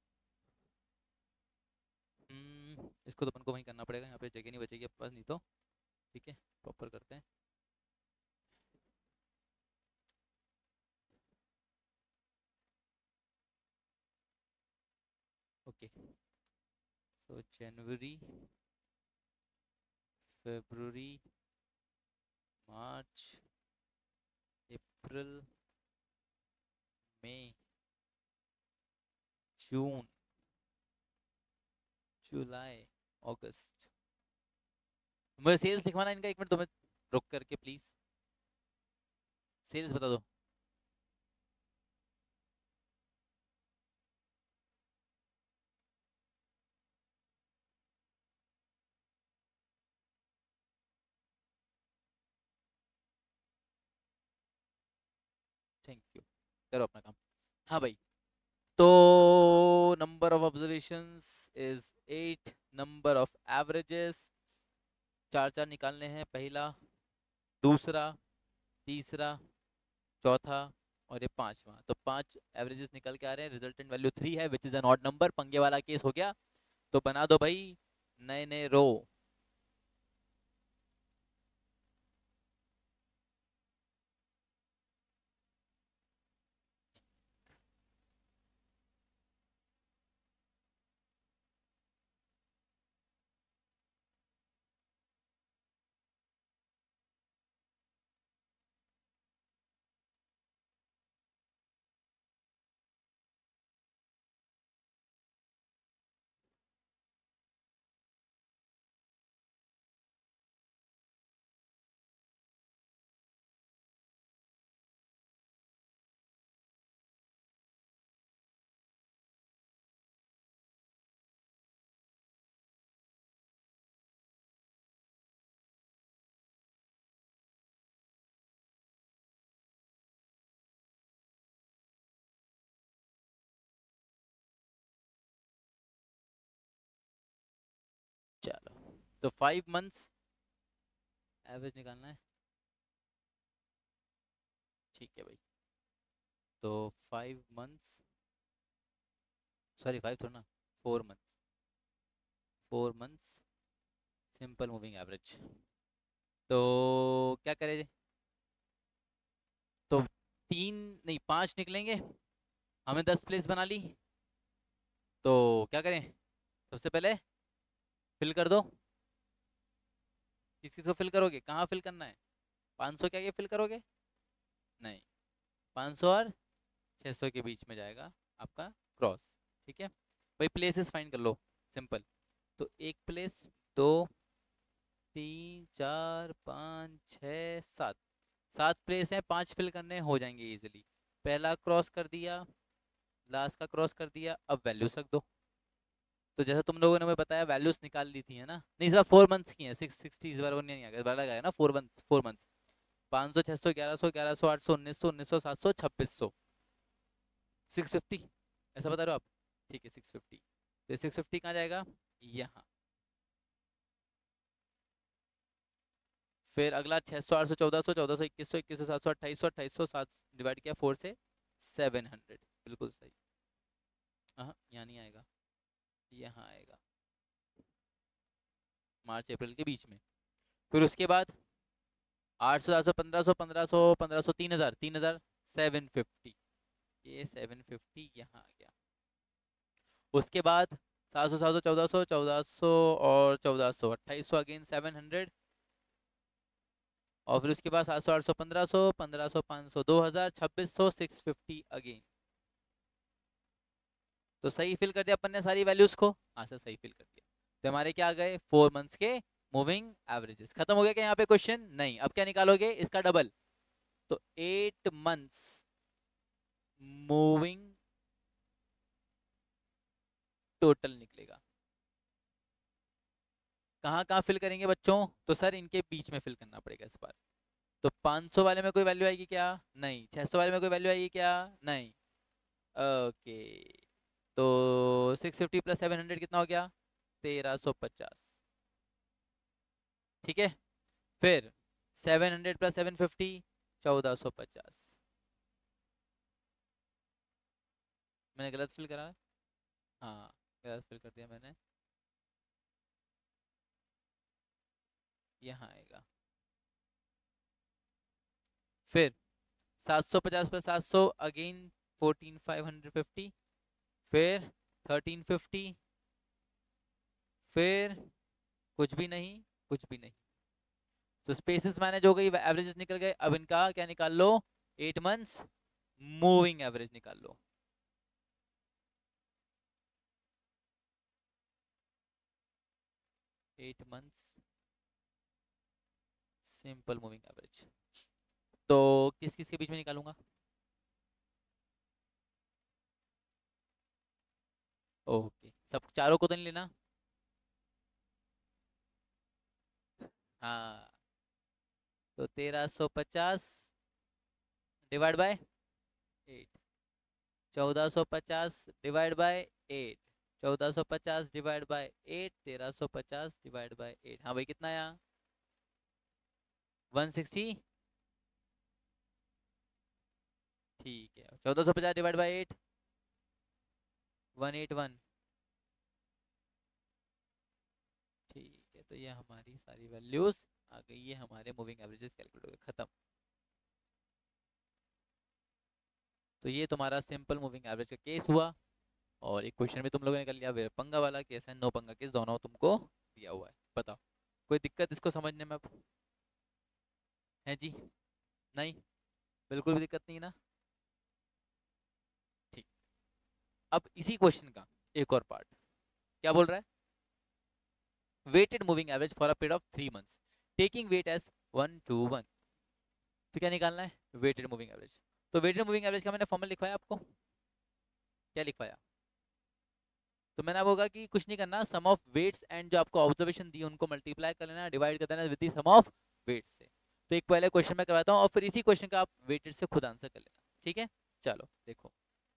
इसको तो अपन को वहीं करना पड़ेगा, यहाँ पे जगह नहीं बचेगी अपने पास, नहीं तो ठीक है प्रॉपर करते हैं। ओके, सो जनवरी, फरवरी, मार्च, अप्रैल, मई, जून, जुलाई, अगस्त। मुझे सेल्स लिखवाना इनका, एक मिनट तुम्हें रुक करके प्लीज, सेल्स बता दो। थैंक यू, करो अपना काम। हाँ भाई, तो number of observations is 8, number of averages चार चार निकालने हैं, पहला, दूसरा, तीसरा, चौथा और ये पांचवा। तो 5 एवरेजेस निकल के आ रहे हैं, रिजल्टेंट वैल्यू 3 है which is an odd number. पंगे वाला केस हो गया, तो बना दो भाई नए नए रो। चलो, तो 5 मंथ्स एवरेज निकालना है, ठीक है भाई। तो 5 मंथ्स, सॉरी 5 थोड़ा ना, 4 months, 4 months simple moving average. तो क्या करें, तो 3 नहीं 5 निकलेंगे, हमें 10 प्लेस बना ली। तो क्या करें, सबसे पहले फिल कर दो। किस किस को फिल करोगे, कहाँ फिल करना है? 500 क्या ये फिल करोगे? नहीं, 500 और 600 के बीच में जाएगा आपका क्रॉस, ठीक है भाई। प्लेसेस फाइंड कर लो, सिंपल। तो एक प्लेस, दो, 3, 4, 5, 6, 7, 7 प्लेस हैं, 5 फिल करने हो जाएंगे इजीली। पहला क्रॉस कर दिया, लास्ट का क्रॉस कर दिया, अब वैल्यूज रख दो। तो जैसा तुम लोगों ने हमें बताया वैल्यूज निकाल ली थी है ना, नहीं इस बार 4 मंथ्स की है, 660 इस बार वो नहीं आ गया, इस बार लगा है ना 4 मंथ्स। 500, 600, 1100, 1100, 800, 1900, 1900, 700, 2600, 650, ऐसा बता रहे हो आप? ठीक है 650, तो 650 कहाँ जाएगा, यहाँ। फिर अगला 600, 800, 1400, 1400, 2100, 2100, 700, 2800, 2800, 7 डिवाइड किया 4 से, 700, बिल्कुल सही। हाँ यहाँ नहीं आएगा, यहाँ आएगा, मार्च अप्रैल के बीच में। फिर उसके बाद 800, 700, 1500, 1500, 1500, 3000, 3000, 750, ये 750 यहाँ आ गया। उसके बाद 700, 700, 1400, 1400 और 1400, 2800 अगेन 700। और फिर उसके बाद 700, 800, 1500, 1500, 500, 2000, 2600, 650 अगेन। तो सही फिल कर दिया अपन ने सारी वैल्यूज को, हाँ सर सही फिल कर दिया। तो हमारे क्या आ गए, 4 मंथ्स के मूविंग एवरेजेस। खत्म हो गया क्या यहाँ पे क्वेश्चन? नहीं, अब क्या निकालोगे इसका डबल। तो 8 मंथ्स मूविंग टोटल निकलेगा। कहाँ कहाँ फिल करेंगे बच्चों? तो सर इनके बीच में फिल करना पड़ेगा इस बार। तो 500 वाले में कोई वैल्यू आएगी क्या? नहीं। 600 वाले में कोई वैल्यू आएगी क्या? नहीं। ओके, तो 650 प्लस 700 कितना हो गया? 1350, ठीक है। फिर 700 प्लस 750 1450। मैंने गलत फिल करा? हाँ, गलत फिल कर दिया मैंने। यहाँ आएगा। फिर 750 पर 700 अगेन 14550, फिर 1350, फिर कुछ भी नहीं, कुछ भी नहीं। तो स्पेसिस मैनेज हो गई, एवरेजेस निकल गए। अब इनका क्या निकाल लो? 8 मंथ्स मूविंग एवरेज निकाल लो। Eight months simple moving average. तो किस किस के बीच में निकालूंगा? ओके, सब चारों को तो नहीं लेना। हाँ, तो 1350 divide by 8, 1450 divide by 8, 1450 divide by 8, 1350 divide by 8। हाँ भाई, कितना आया? 160। ठीक है, 1450 डिवाइड बाय 8, 181। ठीक है, तो ये हमारी सारी वैल्यूज आ गई। ये हमारे मूविंग एवरेजेस कैलकुलेट हो गए, खत्म। तो ये तुम्हारा सिंपल मूविंग एवरेज का केस हुआ। और एक क्वेश्चन भी तुम लोगों ने कर लिया, पंगा वाला केस है, नो पंगा केस, दोनों तुमको दिया हुआ है। बताओ, कोई दिक्कत इसको समझने में अब है जी? नहीं, बिल्कुल भी दिक्कत नहीं ना? ठीक। अब इसी क्वेश्चन का एक और पार्ट क्या बोल रहा है? Weighted moving average for a period of 3 months taking weight as 1:1। तो क्या निकालना है? Weighted moving average. तो वेटेड मूविंग एवरेज का मैंने फॉर्मूला लिखवाया आपको, क्या लिखवाया? तो मैंने अब होगा कि कुछ नहीं करना, सम ऑफ वेट्स एंड जो आपको ऑब्जर्वेशन दी उनको मल्टीप्लाई कर लेना, डिवाइड कर देना with the sum of weights से। तो एक पहले क्वेश्चन मैं करवाता हूँ और फिर इसी क्वेश्चन का आप वेटेड से खुद आंसर कर लेना, ठीक है? चलो देखो।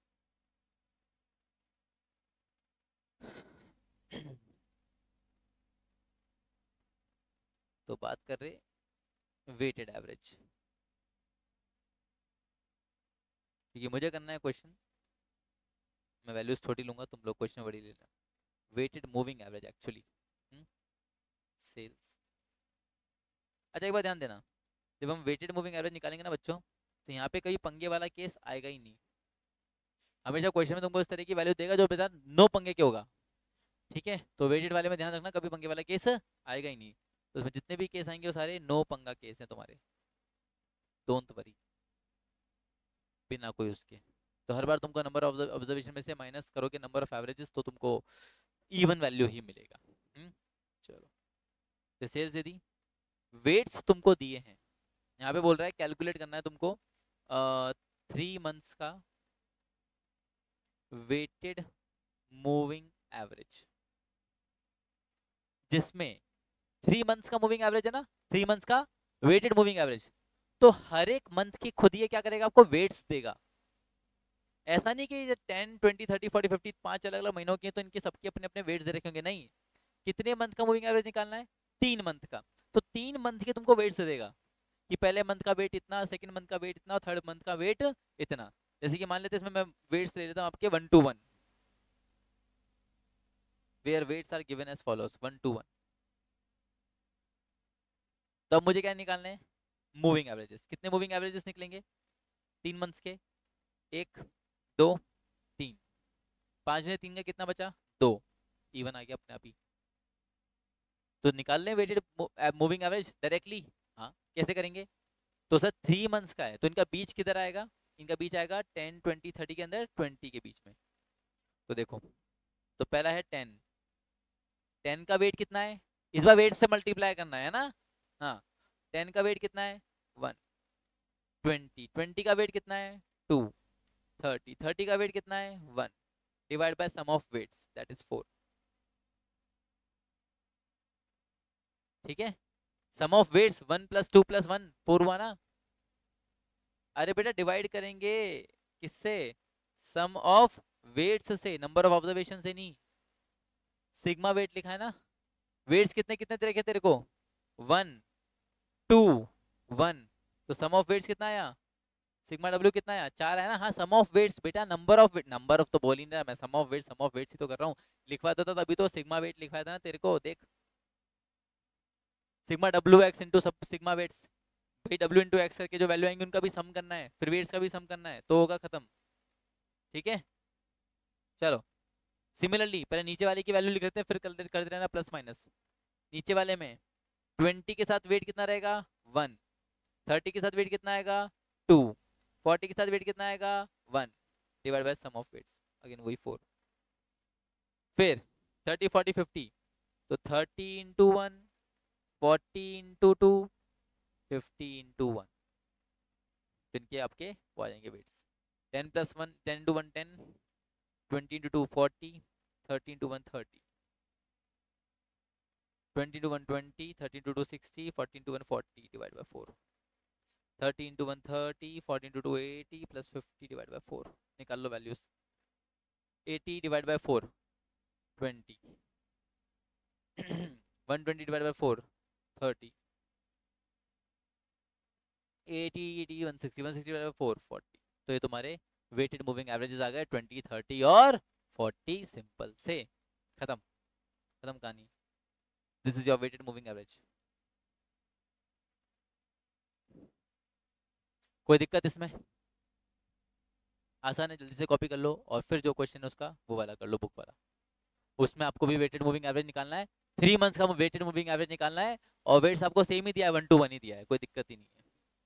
तो बात कर रहे वेटेड एवरेज, क्योंकि मुझे करना है क्वेश्चन, मैं वैल्यूज छोटी लूंगा, तुम लोग क्वेश्चन बड़ी ले लेना। Weighted moving average actually sales. अच्छा, एक बार ध्यान देना, जब हम वेटेड मूविंग एवरेज निकालेंगे ना बच्चों, तो यहाँ पे कभी पंगे वाला केस आएगा ही नहीं। हमेशा क्वेश्चन में तुमको इस तरह की वैल्यू देगा जो बेटा नो पंगे के होगा, ठीक है? तो वेटेड वाले में ध्यान रखना, कभी पंगे वाला केस आएगा ही नहीं। तो उसमें जितने भी केस आएंगे वो सारे नो पंगा केस हैं तुम्हारे, डोंट वरी, बिना कोई उसके। तो हर बार तुमको नंबर ऑफ ऑब्जर्वेशन में से माइनस करोगे नंबर ऑफ एवरेजेस, तो तुमको इवन वैल्यू ही मिलेगा। चलो, तो सेल्स दे दी, वेट्स तुमको दिए हैं। यहाँ पे बोल रहा है कैलकुलेट करना है तुमको 3 मंथ्स का वेटेड मूविंग एवरेज, जिसमें 3 मंथ्स का मूविंग एवरेज है ना, 3 मंथ्स का वेटेड मूविंग एवरेज। तो हर एक मंथ की खुद ये क्या करेगा, आपको वेट्स देगा। ऐसा नहीं कि 10, 20, 30, 40, 50 5 अलग अलग महीनों के तो इनके सबके अपने अपने वेट्स दे रखे होंगे, नहीं। कितने मंथ का मूविंग एवरेज निकालना है? 3 मंथ का। तो 3 मंथ के तुमको वेट्स देगा कि पहले मंथ का वेट इतना, सेकंड मंथ का वेट इतना, और थर्ड मंथ का वेट इतना। जैसे कि मान लेते हैं इसमें मैं वेट्स ले लेता हूँ आपके 1:1, where weights are given as follows 1:1। तो अब मुझे क्या निकालने हैं? Moving averages. कितने मूविंग एवरेजेस निकलेंगे 3 मंथ्स के? 1, 2, 3। 5 में से 3 का कितना बचा? 2। इवन आ गया अपने आप ही। तो निकाल लें वेटेड मूविंग एवरेज डायरेक्टली। हाँ, कैसे करेंगे? तो सर 3 मंथ्स का है, तो इनका बीच किधर आएगा? इनका बीच आएगा 10, 20, 30 के अंदर, 20 के बीच में। तो देखो, तो पहला है 10। 10 का वेट कितना है? इस बार वेट से मल्टीप्लाई करना है ना। हाँ, 10 का वेट कितना है? 1। 20, 20 का वेट कितना है? 2। 30, 30 का वेट कितना है? 1। Divide by sum of weights, that is 4। ठीक है, सम ऑफ वेट्स 1 + 2 + 1 4 हुआ ना। अरे बेटा, डिवाइड करेंगे किससे? सम ऑफ वेट्स से, नंबर ऑफ ऑब्जर्वेशन से नहीं। सिग्मा वेट लिखा है ना। वेट्स कितने कितने तरह के तेरे को? 1, 2, 1। तो सम ऑफ वेट्स कितना आया, सिग्मा डब्ल्यू कितना आया, 4 है ना। हाँ सम ऑफ वेट्स बेटा, number of weight, number of तो बोल ही नहीं रहा मैं, सम ऑफ वेट्स ही तो कर रहा हूँ। लिखवा देता तभी तो सिग्मा वेट लिखवाया था ना तेरे को, देख सिग्मा डब्ल्यू एक्स इंटू सब सिग्मा वेट्स, भाई डब्ल्यू इंटू एक्स करके जो वैल्यू आएंगे उनका भी सम करना है, फिर वेट्स का भी सम करना है, तो होगा खत्म। ठीक है चलो, सिमिलरली पहले नीचे वाले की वैल्यू लिख लेते हैं, फिर कर देना प्लस माइनस। नीचे वाले में 20 के साथ वेट कितना रहेगा 1, 30 के साथ वेट कितना आएगा 2, 40 के साथ वेट कितना आएगा 1, divide by sum of weights, again वही 4। फिर 30 40 50, तो 30 इंटू 1, 40 इंटू 2, 50 इंटू 1, तो इनके आपके वो आ जाएंगे weights. 10 plus 1, 10 into 1 10, 20 into 2 40, 30 into 1 30, 20 into 1 20, 30 into 2 60, 40 into 1 40 divide by 4, 30 into 1 30, 40 into 2 80 plus 50 divide by 4, निकाल लो values. 80 divide by 4 20, 120 divide by 4 30, 80 80 160, 160 divide by 4 40, तो ये तुम्हारे वेटेड मूविंग एवरेजेस आ गए 20 30 और 40, सिंपल से खत्म, खत्म कहानी। This is your weighted moving average. कोई दिक्कत इसमें, आसान है, जल्दी से कॉपी कर लो और फिर जो क्वेश्चन है उसका वो वाला कर लो, बुक वाला। उसमें आपको भी वेटेड मूविंग एवरेज निकालना है, 3 मंथ्स का वेटेड मूविंग एवरेज निकालना है, और वेट्स आपको सेम ही दिया है, 1 to 1 ही दिया है, कोई दिक्कत ही नहीं है।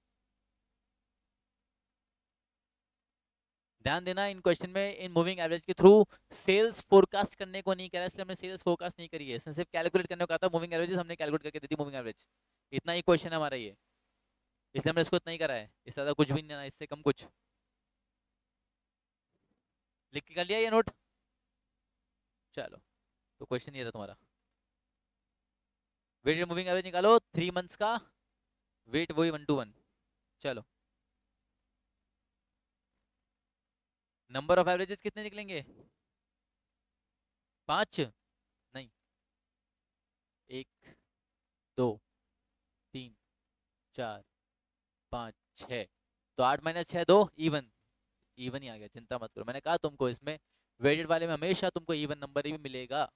ध्यान देना इन क्वेश्चन में, इन मूविंग एवरेज के थ्रू सेल्स फोरकास्ट करने को नहीं कह रहा, इसलिए हमने सेल्स फोरकास्ट नहीं करी है, सिर्फ कैलकुलेट करने को कहा था, मूविंग एवरेजेस हमने कैलकुलेट करके दी थी मूविंग एवरेज, इतना ही क्वेश्चन है हमारा ये, इसलिए हमने इसको इतना ही करा है, इससे ज्यादा कुछ भी नहीं है, इससे कम कुछ। लिख के कर लिया ये नोट, चलो तो क्वेश्चन ये रहा तुम्हारा, वेटेड मूविंग एवरेज निकालो 3 मंथ्स का, वेट वही 1 to 1। चलो नंबर ऑफ एवरेजेस कितने निकलेंगे, 5 नहीं, 1 2 3 4 5 6, तो 8 - 6 2 इवन, इवन ही आ गया, चिंता मत करो, मैंने कहा तुमको इसमें वेटेड वाले में हमेशा तुमको इवन नंबर ही मिलेगा।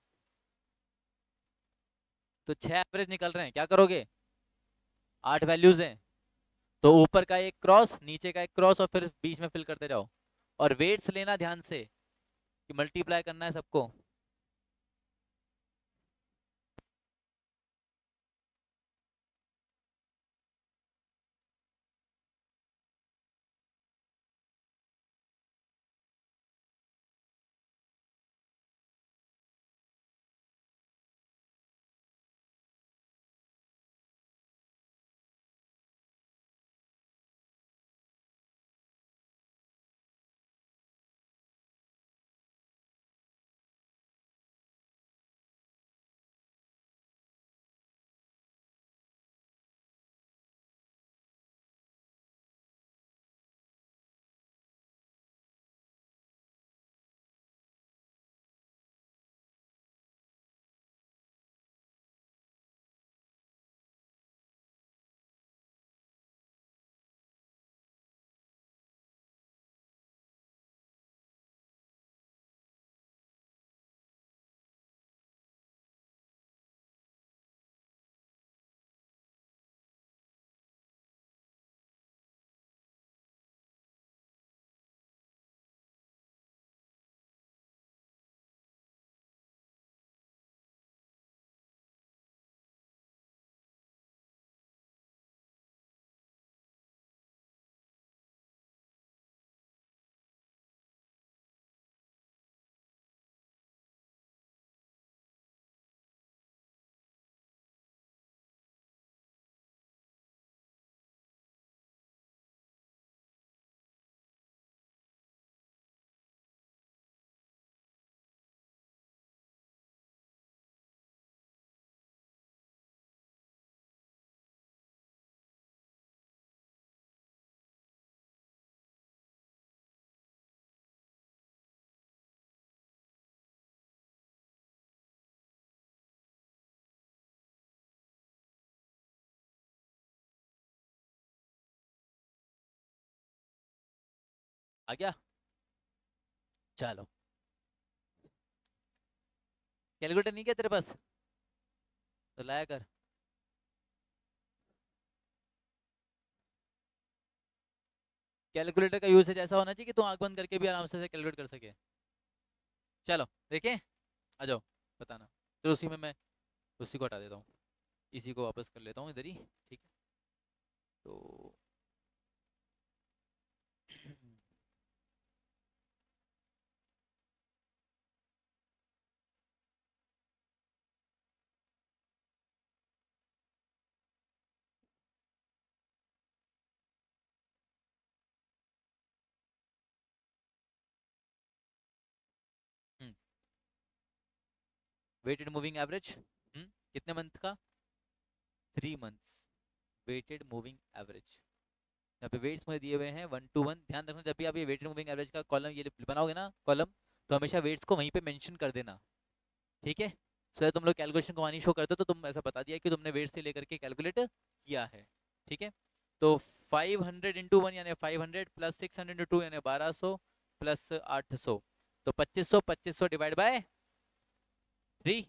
तो 6 एवरेज निकल रहे हैं, क्या करोगे, 8 वैल्यूज हैं, तो ऊपर का एक क्रॉस नीचे का एक क्रॉस और फिर बीच में फिल करते जाओ, और वेट्स लेना ध्यान से कि मल्टीप्लाई करना है सबको। आ गया? चलो, कैलकुलेटर नहीं क्या तेरे पास? तो लाया कर। कैलकुलेटर का यूसेज ऐसा होना चाहिए कि तू आंख बंद करके भी आराम से कैलकुलेट कर सके। चलो देखें, आ जाओ, बताना। तो उसी में मैं उसी को हटा देता हूँ, इसी को वापस कर लेता हूँ इधर ही, ठीक है? तो वेटेड मूविंग एवरेज, कितने मंथ का? 3 मंथ्स वेटेड मूविंग एवरेज। यहाँ पे वेट्स मुझे दिए हुए हैं 1 to 1। ध्यान रखना, जब भी आप ये वेटेड मूविंग एवरेज का कॉलम ये बनाओगे ना कॉलम, तो हमेशा वेट्स को वहीं पे मेंशन कर देना, ठीक है? सो तुम लोग कैलकुलेशन को वहीं शो करते हो तो तुम ऐसा बता दिया कि तुमने वेट से लेकर के कैलकुलेट किया है, ठीक है? तो 500 × 1 यानी 500 प्लस 600 × 2 यानी 1200 प्लस 800, तो 2500, 2500 डिवाइड बाय 3।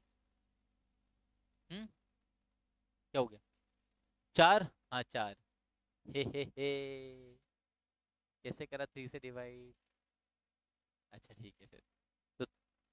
क्या हो गया? 4, हाँ 4। हे कैसे करा 3 से डिवाइड? अच्छा ठीक है फिर। तो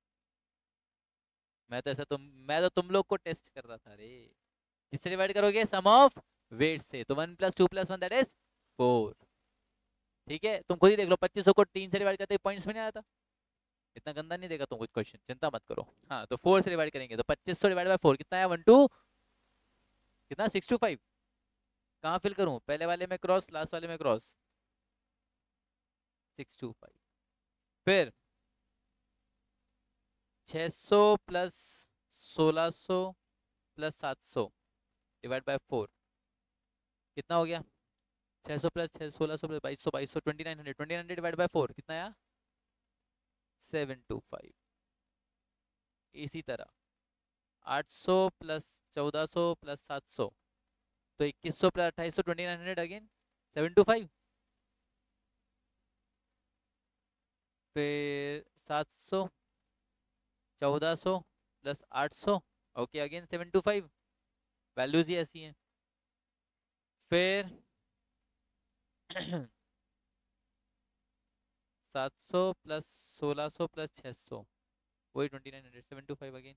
मैं तो तुम लोग को टेस्ट कर रहा था रे। किससे डिवाइड करोगे? सम ऑफ वेट से, तो 1 + 2 + 1 दैट इज 4। ठीक है, तुम खुद ही देख लो, 2500 को 3 से डिवाइड करते पॉइंट्स में नहीं आया था। इतना गंदा नहीं देगा तुम कुछ क्वेश्चन, चिंता मत करो। हाँ, तो 4 से डिवाइड करेंगे तो 2500 डिवाइड बाय 4 कितना आया? 12 कितना 625। कहाँ फिल करूं? पहले वाले में क्रॉस, लास्ट वाले में क्रॉस। 625। फिर 600 प्लस 1600 प्लस 700 डिवाइड बाय 4 कितना हो गया? 600 प्लस 1600 प्लस 2200, 2200 2900, 2900 डिवाइड बाय 4 कितना आया? 725। इसी तरह 800 प्लस 1400 प्लस 700, तो 2100 प्लस 2800, 2900 अगेन 725। फिर 700, 1400 प्लस 800, ओके अगेन 725। वैल्यूज ही ऐसी हैं। फिर 700 प्लस 1600 प्लस 600, वही 2900, 725 अगेन।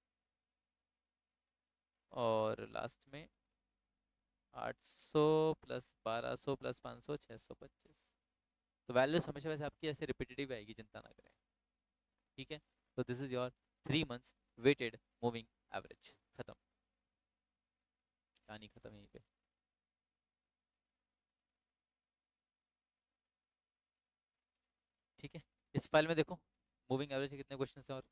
और लास्ट में 800 प्लस 1200 प्लस 500, 625। तो वैल्यूज हमेशा वैसे आपकी ऐसे रिपीटेटिव आएगी, चिंता ना करें, ठीक है? तो this is your 3 months weighted moving average. खत्म, कहानी खत्म यहीं पे। ठीक है, इस फाइल में देखो मूविंग एवरेज के कितने क्वेश्चन हैं। और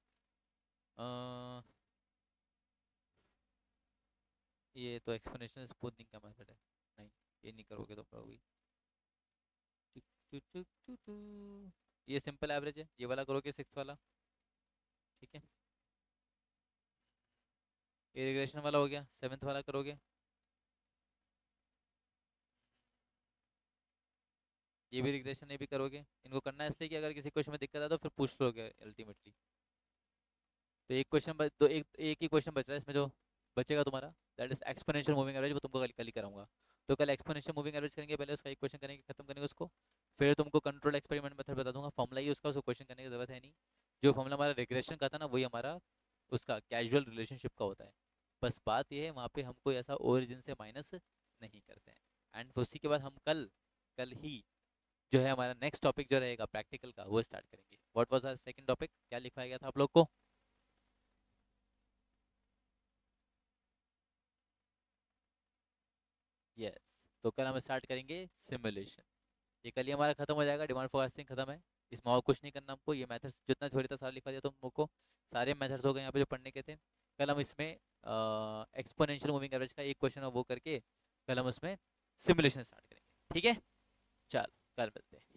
ये तो एक्सपोनेंशियल स्मूथनिंग का मेथड है, नहीं ये नहीं करोगे तो करोगे। टुक टुक टुक टुक टुक। ये सिंपल एवरेज है, ये वाला करोगे 6 वाला, ठीक है? ये रिग्रेशन वाला हो गया, 7 वाला करोगे। ये भी रिग्रेशन, ये भी करोगे। इनको करना है इसलिए कि अगर किसी क्वेश्चन में दिक्कत आए तो फिर पूछ लोगे अल्टीमेटली। तो एक क्वेश्चन बच, तो एक ही क्वेश्चन बच रहा है इसमें जो बचेगा तुम्हारा, that is exponential moving average. वो तुमको कल ही कराऊंगा। तो कल एक्सपोनेंशियल मूविंग एवरेज करेंगे, पहले उसका एक क्वेश्चन करेंगे, खत्म करेंगे उसको। फिर तुमको कंट्रोल एक्सपेरिमेंट मेथड बता दूंगा, फॉर्मूला ही उसका क्वेश्चन करने की जरूरत है नहीं। जो फॉर्मूला हमारा रिग्रेशन का था ना, वही हमारा उसका कैजुअल रिलेशनशिप का होता है। बस बात यह है वहाँ पे हमको ऐसा ओरिजिन से माइनस नहीं करते हैं। एंड उसी के बाद हम कल कल ही जो है हमारा नेक्स्ट टॉपिक जो रहेगा प्रैक्टिकल का, वो स्टार्ट करेंगे। What was our second topic? क्या लिखवाया गया था आप लोग को? यस, तो कल हम स्टार्ट करेंगे सिमुलेशन। ये कल ही हमारा खत्म हो जाएगा, डिमांड फोरकास्टिंग खत्म है। इसमें और कुछ नहीं करना हमको। ये मेथड्स जितना थ्योरी था सारा लिखा दिया तुम लोग को, सारे मेथड्स हो गए यहाँ पे जो पढ़ने के थे। कल हम इसमें एक्सपोनेंशियल मूविंग एवरेज का एक क्वेश्चन है वो करके कल हम उसमें सिमुलेशन स्टार्ट करेंगे, ठीक है? चलो कल मिलते हैं।